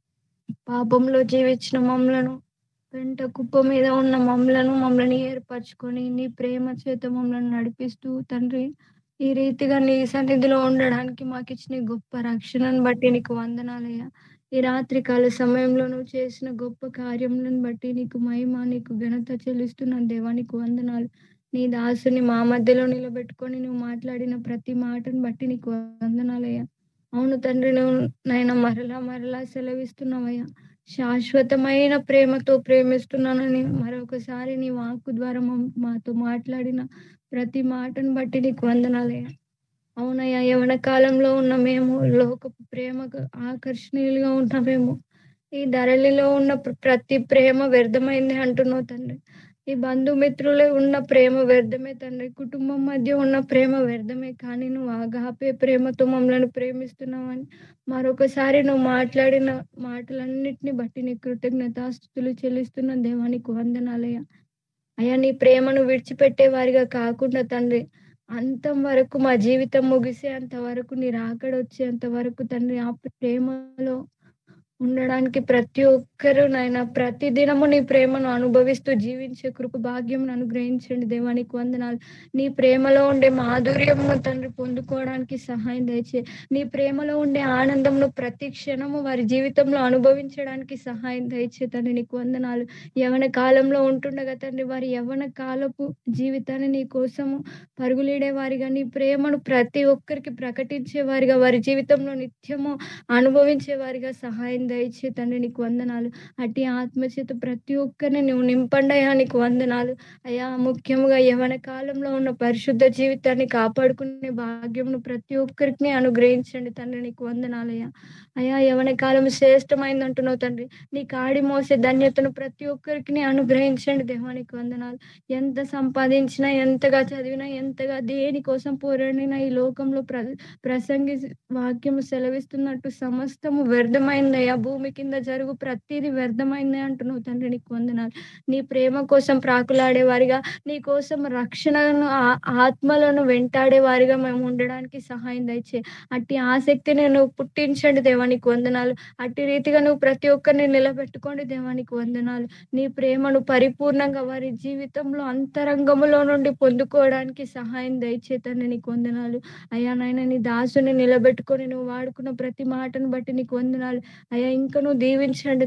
పాపంలో జీవించిన మమ్మలను, వెంట కుప్ప మీద ఉన్న మమ్మలను మమ్మల్ని ఏర్పరచుకొని నీ ప్రేమ చేత మమ్మల్ని నడిపిస్తూ తండ్రి ఈ రీతిగా నీ సన్నిధిలో ఉండడానికి మాకు ఇచ్చిన గొప్ప రక్షణను బట్టి నీకు వందనాలయ్యా. ఈ రాత్రి కాల సమయంలో నువ్వు చేసిన గొప్ప కార్యములను బట్టి నీకు మహిమ, నీకు ఘనత చెల్లిస్తున్నాను దేవా, నీకు వందనాలు. నీ దాసుని మా మధ్యలో నిలబెట్టుకొని నువ్వు మాట్లాడిన ప్రతి మాటను బట్టి నీకు వందనాలయ్యా. అవును తండ్రి, నువ్వు నాయన మరలా మరలా సెలవిస్తున్నావయ్యా. శాశ్వతమైన ప్రేమతో ప్రేమిస్తున్నానని మరొకసారి నీ వాక్కు ద్వారా మాతో మాట్లాడిన ప్రతి మాటను బట్టి నీకు వందనాలయ్యా. అవునయ్యా, యవ్వన కాలంలో ఉన్న మేము లోకపు ప్రేమకు ఆకర్షణీయులుగా ఉన్న మేము ఈ ధరలిలో ఉన్న ప్రతి ప్రేమ వ్యర్థమైంది అంటున్నావు తండ్రి. ఈ బంధుమిత్రులే ఉన్న ప్రేమ వ్యర్థమే తండ్రి, కుటుంబం మధ్య ఉన్న ప్రేమ వ్యర్థమే. కానీ నువ్వు ఆగాపే ప్రేమతో మమ్మల్ని ప్రేమిస్తున్నావని మరొకసారి నువ్వు మాట్లాడిన మాటలన్నిటిని బట్టి నీ కృతజ్ఞతాస్తుతులు చెల్లిస్తున్న దేవానికి వందనాలయ్యా. అయ్యా, నీ ప్రేమను విడిచిపెట్టే వారిగా కాకుండా తండ్రి అంతం వరకు మా జీవితం ముగిసే అంతవరకు నీ రాకడ వచ్చేంత వరకు తండ్రి ఆ ప్రేమలో ఉండడానికి ప్రతి ఒక్కరూ నాయన ప్రతి దినము నీ ప్రేమను అనుభవిస్తూ జీవించే కృప భాగ్యం అనుగ్రహించండి దేవానికి వందనాలు. నీ ప్రేమలో ఉండే మాధుర్యంను తండ్రి పొందుకోవడానికి సహాయం దయచే, నీ ప్రేమలో ఉండే ఆనందంను ప్రతి క్షణము వారి జీవితంలో అనుభవించడానికి సహాయం దయచే తండ్రి నీకు వందనాలు. యవ్వన కాలంలో ఉంటుండగా తండ్రి వారి యవ్వన కాలపు జీవితాన్ని నీ కోసము పరుగులీడే వారిగా, నీ ప్రేమను ప్రతి ఒక్కరికి ప్రకటించే వారిగా, వారి జీవితంలో నిత్యము అనుభవించే వారిగా సహాయం దయచే తండ్రి నీకు వందనాలు. అట్టి ఆత్మచేత ప్రతి ఒక్కరిని నువ్వు నింపండి అయ్యా, నీకు వందనాలు అయ్యా. ముఖ్యంగా యవ్వన కాలంలో ఉన్న పరిశుద్ధ జీవితాన్ని కాపాడుకునే భాగ్యమును ప్రతి ఒక్కరికి అనుగ్రహించండి తండ్రి నీకు వందనాలయ్యా. అయ్యా, యవ్వన కాలం శ్రేష్టమైంది అంటున్నావు తండ్రి, నీ కాడి మోసే ధన్యతను ప్రతి ఒక్కరికి అనుగ్రహించండి దేవానికి వందనాలు. ఎంత సంపాదించినా, ఎంతగా చదివినా, ఎంతగా దేనికోసం పోరాడినా ఈ లోకంలో ప్ర ప్రసంగి వాక్యము సెలవిస్తున్నట్టు సమస్తము వ్యర్థమైందయ్యా. భూమి కింద జరుగు ప్రతిదీ వ్యర్థమైంది అంటున్నావు తండ్రి నీకు వందనాలు. నీ ప్రేమ కోసం ప్రాకులాడే వారిగా, నీ కోసం రక్షణను ఆత్మలను వెంటాడే వారిగా మేము ఉండడానికి సహాయం దయచే. అట్టి ఆసక్తిని నువ్వు పుట్టించండి దేవానికి వందనాలు. అట్టి రీతిగా నువ్వు ప్రతి ఒక్కరిని నిలబెట్టుకోండి దేవానికి వందనాలు. నీ ప్రేమను పరిపూర్ణంగా వారి జీవితంలో అంతరంగములో నుండి పొందుకోవడానికి సహాయం దయచేతండి నీకు వందనాలు అయ్యా. నాయన నీ దాసుని నిలబెట్టుకొని నువ్వు వాడుకున్న ప్రతి మాటను బట్టి నీకు వందనాలు అయ్యా. ఇంకా నువ్వు దీవించండి,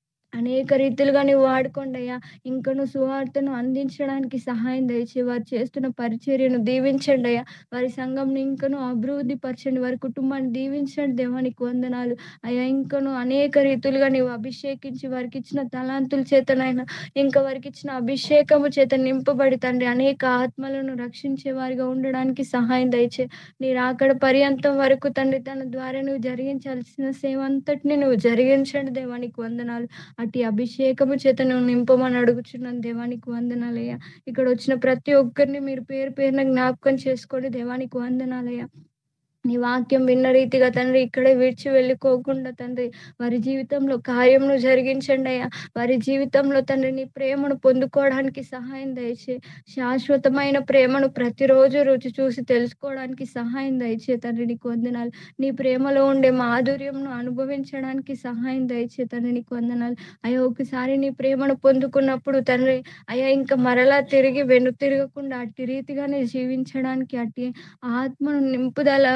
అనేక రీతిలుగా నువ్వు వాడుకోండి అయ్యా. ఇంకను సువార్తను అందించడానికి సహాయం దయచే, వారు చేస్తున్న పరిచర్యను దీవించండి అయ్యా. వారి సంఘంను ఇంకను అభివృద్ధి పరచండి, వారి కుటుంబాన్ని దీవించండి దేవానికి వందనాలు అయ్యా. ఇంకను అనేక రీతులుగా నువ్వు అభిషేకించి వారికి ఇచ్చిన తలాంతుల చేతనైనా, ఇంకా వారికి ఇచ్చిన అభిషేకము చేత నింపబడి తండ్రి అనేక ఆత్మలను రక్షించే వారిగా ఉండడానికి సహాయం దయచే. నీ రాకడ పర్యంతం వరకు తండ్రి తన ద్వారా నువ్వు జరిగించాల్సిన సేవ అంతటిని నువ్వు జరిగించండి దేవానికి వందనాలు. అట్టి అభిషేకము చేత నువ్వు నింపమని అడుగుచున్నాను దేవానికి వందనాలయ్యా. ఇక్కడ వచ్చిన ప్రతి ఒక్కరిని మీరు పేరు పేరున జ్ఞాపకం చేసుకోండి దేవానికి వందనాలయ్యా. నీ వాక్యం విన్న రీతిగా తండ్రి ఇక్కడే విడిచి వెళ్ళిపోకుండా తండ్రి వారి జీవితంలో కార్యమును జరిగించండి అయ్యా. వారి జీవితంలో తండ్రి నీ ప్రేమను పొందుకోవడానికి సహాయం దయచే, శాశ్వతమైన ప్రేమను ప్రతిరోజు రుచి చూసి తెలుసుకోవడానికి సహాయం దయచే తండ్రి నీకు వందనాలు. నీ ప్రేమలో ఉండే మాధుర్యంను అనుభవించడానికి సహాయం దయచే తండ్రి నీకు వందనాలు అయ్యా. ఒకసారి నీ ప్రేమను పొందుకున్నప్పుడు తండ్రి అయ్యా ఇంకా మరలా తిరిగి వెను తిరగకుండా అట్టి రీతిగానే జీవించడానికి, అట్టి ఆత్మను నింపుదల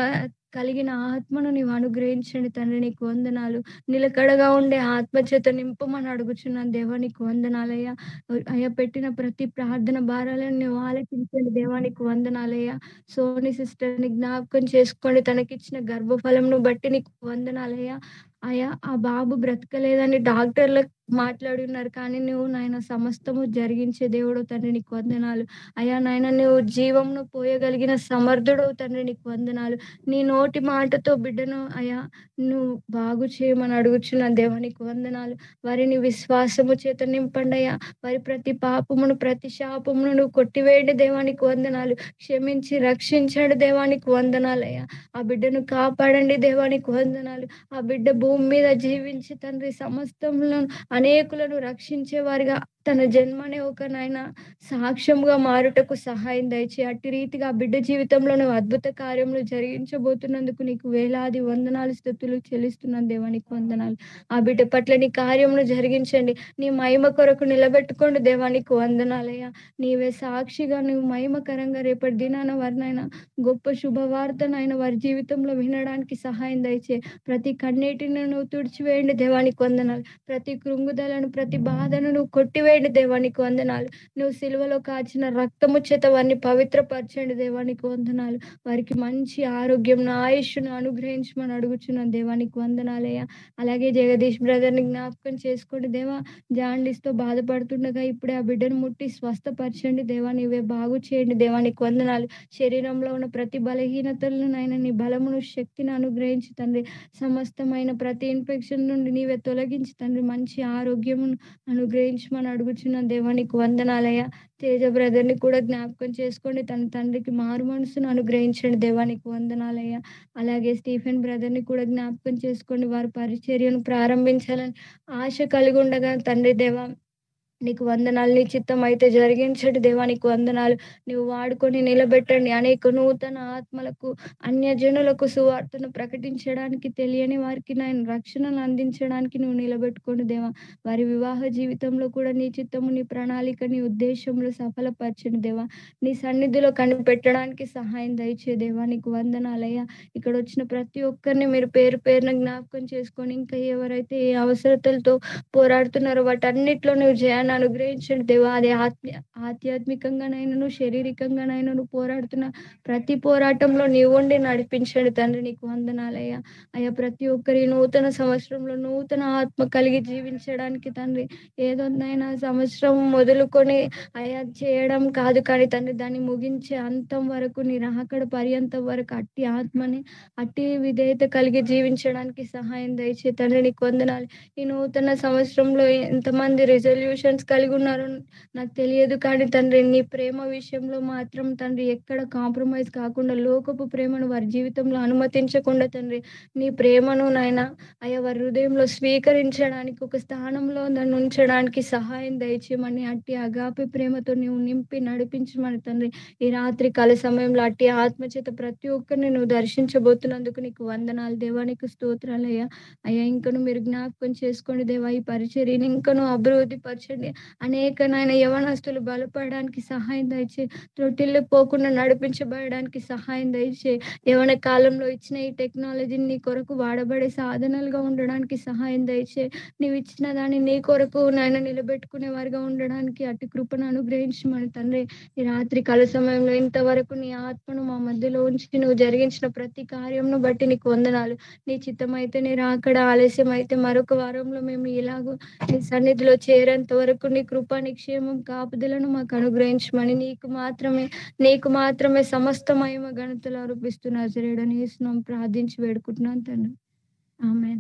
కలిగిన ఆత్మను నీవు అనుగ్రహించండి తండ్రి. నీకు వందనాలు. నిలకడగా ఉండే ఆత్మ చేత నింపమని అడుగుచున్నాను దేవా. నీకు వందనాలయ్యా. అయ్యా పెట్టిన ప్రతి ప్రార్థన భారాలను నువ్వు ఆలకించండి దేవా. నీకు వందనాలయ్యా. సోని సిస్టర్ని జ్ఞాపకం చేసుకోండి. తనకిచ్చిన గర్భఫలంను బట్టి నీకు వందనాలయ్యా. అయ్యా ఆ బాబు బ్రతకలేదని డాక్టర్లు మాట్లాడి ఉన్నారు. కానీ నువ్వు నాయన సమస్తము జరిగించే దేవుడు తండ్రి. నీకు వందనాలు. అయ్యా నాయన నువ్వు జీవంను పోయగలిగిన సమర్థుడవు తండ్రి. నీకు వందనాలు. నీ నోటి మాటతో బిడ్డను అయ్యా నువ్వు బాగు చేయమని అడుగుచున్న దేవా. నీకు వందనాలు. వారిని విశ్వాసము చేత నింపండి అయ్యా. వారి ప్రతి పాపమును ప్రతి శాపమును నువ్వు కొట్టివేయండి దేవా. నీకు వందనాలు. క్షమించి రక్షించండి దేవా. నీకు వందనాలయ్యా. ఆ బిడ్డను కాపాడండి దేవా. నీకు వందనాలు. ఆ బిడ్డ భూమి మీద జీవించి తండ్రి సమస్తములను అనేకులను రక్షించే వారిగా తన జన్మనే ఒక నాయన సాక్ష్యంగా మారుటకు సహాయం దయచే. అట్టి రీతిగా ఆ బిడ్డ జీవితంలో నువ్వు అద్భుత కార్యములు జరిగించబోతున్నందుకు నీకు వేలాది వందనాలు స్తుతులు చెల్లిస్తున్నాను దేవా. నీకు వందనాలు. ఆ బిడ్డ పట్ల నీ కార్యమును జరిగించండి. నీ మహిమ కొరకు నిలబెట్టుకోండి దేవా. నీకు వందనాలయ్యా. నీవే సాక్షిగా నువ్వు మహిమకరంగా రేపటి దినాన వారినైనా గొప్ప శుభవార్తనైనా వారి జీవితంలో వినడానికి సహాయం దయచే. ప్రతి కన్నీటిని నువ్వు తుడిచివేయండి దేవా. నీకు వందనాలు. ప్రతి కృంగుదలను ప్రతి బాధను నువ్వు కొట్టివేయండి దేవా. నీకు వందనాలు. నువ్వు సిలువలో కాచిన రక్తము చేత వారిని పవిత్రపరచండి దేవా. నీకు వందనాలు. వారికి మంచి ఆరోగ్యం ఆయుష్ను అనుగ్రహించమని అడుగుచున్నాను దేవా. నీకు వందనాలయ్యా. అలాగే జగదీష్ బ్రదర్ని జ్ఞాపకం చేసుకోండి దేవా. జాండీస్ తో బాధపడుతుండగా ఇప్పుడే ఆ బిడ్డను ముట్టి స్వస్థపరచండి దేవా. నీవే బాగు చేయండి దేవా. నీకు వందనాలు. శరీరంలో ఉన్న ప్రతి బలహీనతలను నాయన నీ బలమును శక్తిని అనుగ్రహించి తండ్రి సమస్తమైన ప్రతి ఇన్ఫెక్షన్ నుండి నీవే తొలగించి తండ్రి మంచి ఆరోగ్యమును అనుగ్రహించమని అడుగుచున్న దేవా. నీకు వందనాలయ్యా. తేజ బ్రదర్ని కూడా జ్ఞాపకం చేసుకోండి. తన తండ్రికి మారు మనసును అనుగ్రహించండి దేవా. నీకు వందనాలయ్యా. అలాగే స్టీఫెన్ బ్రదర్ని కూడా జ్ఞాపకం చేసుకోండి. వారి పరిచర్యను ప్రారంభించాలని ఆశ కలిగి ఉండగా తండ్రి దేవా నీకు వందనాలు. నీ చిత్తం అయితే జరిగించండి దేవా. నీకు వందనాలు. నువ్వు వాడుకొని నిలబెట్టండి. అనేక నూతన ఆత్మలకు అన్యజనులకు సువార్తను ప్రకటించడానికి తెలియని వారికి నేను రక్షణను అందించడానికి నువ్వు నిలబెట్టుకోండి దేవా. వారి వివాహ జీవితంలో కూడా నీ చిత్తము నీ ప్రణాళిక నీ ఉద్దేశంలో సఫలపరచండి దేవా. నీ సన్నిధిలో కనిపెట్టడానికి సహాయం దయచే దేవా. నీకు వందనాలయ్యా. ఇక్కడ వచ్చిన ప్రతి ఒక్కరిని మీరు పేరు పేరున జ్ఞాపకం చేసుకొని ఇంకా ఎవరైతే ఏ అవసరతలతో పోరాడుతున్నారో వాటన్నిటిలో నువ్వు జయాన్ని అనుగ్రహించండి దేవా. అది ఆత్మ ఆధ్యాత్మికంగానైనాను శారీరకంగానైనాను పోరాడుతున్న ప్రతి పోరాటంలో నీవు ఉండి నడిపించండి తండ్రి. నీకు వందనాలయ్యా. అయ్యా ప్రతి ఒక్కరి నూతన సంవత్సరంలో నూతన ఆత్మ కలిగి జీవించడానికి తండ్రి ఏదోనైనా సంవత్సరం మొదలుకొని అయా చేయడం కాదు కానీ తండ్రి దాన్ని ముగించే అంతం వరకు నీ రాకడ పర్యంతం వరకు అట్టి ఆత్మని అట్టి విధేయత కలిగి జీవించడానికి సహాయం దయచే తండ్రి. నీకు వందనాలు. ఈ నూతన సంవత్సరంలో ఎంతమంది రిజల్యూషన్స్ కలిగి ఉన్నారు నాకు తెలియదు కానీ తండ్రి నీ ప్రేమ విషయంలో మాత్రం తండ్రి ఎక్కడ కాంప్రమైజ్ కాకుండా లోకపు ప్రేమను వారి జీవితంలో అనుమతించకుండా తండ్రి నీ ప్రేమను నాయన అయ్యా వారి హృదయంలో స్వీకరించడానికి ఒక స్థానంలో నన్ను ఉంచడానికి సహాయం దయచేయమని అట్టి అగాపి ప్రేమతో నీవు నింపి నడిపించమని తండ్రి ఈ రాత్రి కాల సమయంలో అట్టి ఆత్మచేత ప్రతి ఒక్కరిని నువ్వు దర్శించబోతున్నందుకు నీకు వందనాలు దేవా. నీకు స్తోత్రాలు అయ్యా. అయ్యా ఇంకను మీరు జ్ఞాపకం చేసుకోండి దేవా. ఈ పరిచర్యని ఇంకను అభివృద్ధి పరచండి. అనేక నాయన యవనస్తులు బలపడడానికి సహాయం దయచే. త్రొట్టిల్లు పోకుండా నడిపించబడడానికి సహాయం దయచే. యవన కాలంలో ఇచ్చిన ఈ టెక్నాలజీని నీ కొరకు వాడబడే సాధనాలుగా ఉండడానికి సహాయం దయచే. నీవు ఇచ్చిన దాన్ని నీ కొరకు నాయన నిలబెట్టుకునే వారిగా ఉండడానికి అటు కృపను అనుగ్రహించమని తండ్రి ఈ రాత్రి కాల సమయంలో ఇంతవరకు నీ ఆత్మను మా మధ్యలో ఉంచి నువ్వు జరిగించిన ప్రతి కార్యంను బట్టి నీకు వందనాలు. నీ చిత్తం అయితే నీ రాకడ ఆలస్యం అయితే మరొక వారంలో మేము ఇలాగూ నీ సన్నిధిలో చేరేంత వరకు నీ కృప నీ క్షేమం కాపుదలను మాకు అనుగ్రహించమని నీకు మాత్రమే నీకు మాత్రమే సమస్త మహిమ ఘనతలు ఆరోపిస్తూ నజరేయుడని యేసునామమున ప్రార్థించి వేడుకుంటున్నాను తండ్రి. ఆమేన్.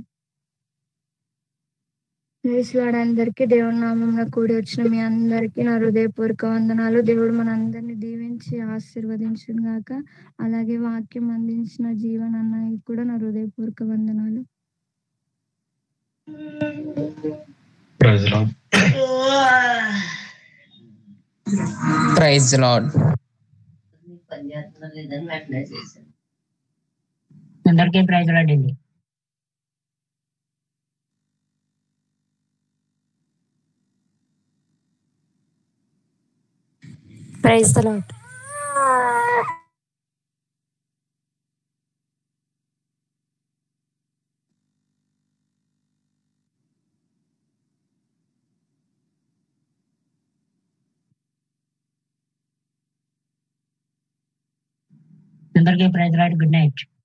Praise Lord. అందరికీ దేవుని నామమున కూడి వచ్చిన మీ అందరికీ నా హృదయపూర్వక వందనాలు. దేవుడు మన అందరినీ దీవించి ఆశీర్వదించును గాక. అలాగే వాక్యం అందించిన జీవన్ అన్నకి కూడా నా హృదయపూర్వక వందనాలు. Praise Lord. Praise Lord. అందరికీ ప్రైజ్ లార్డ్ అండి. Praise the Lord. అందరికీ ప్రైజ్ లార్డ్, గుడ్ నైట్.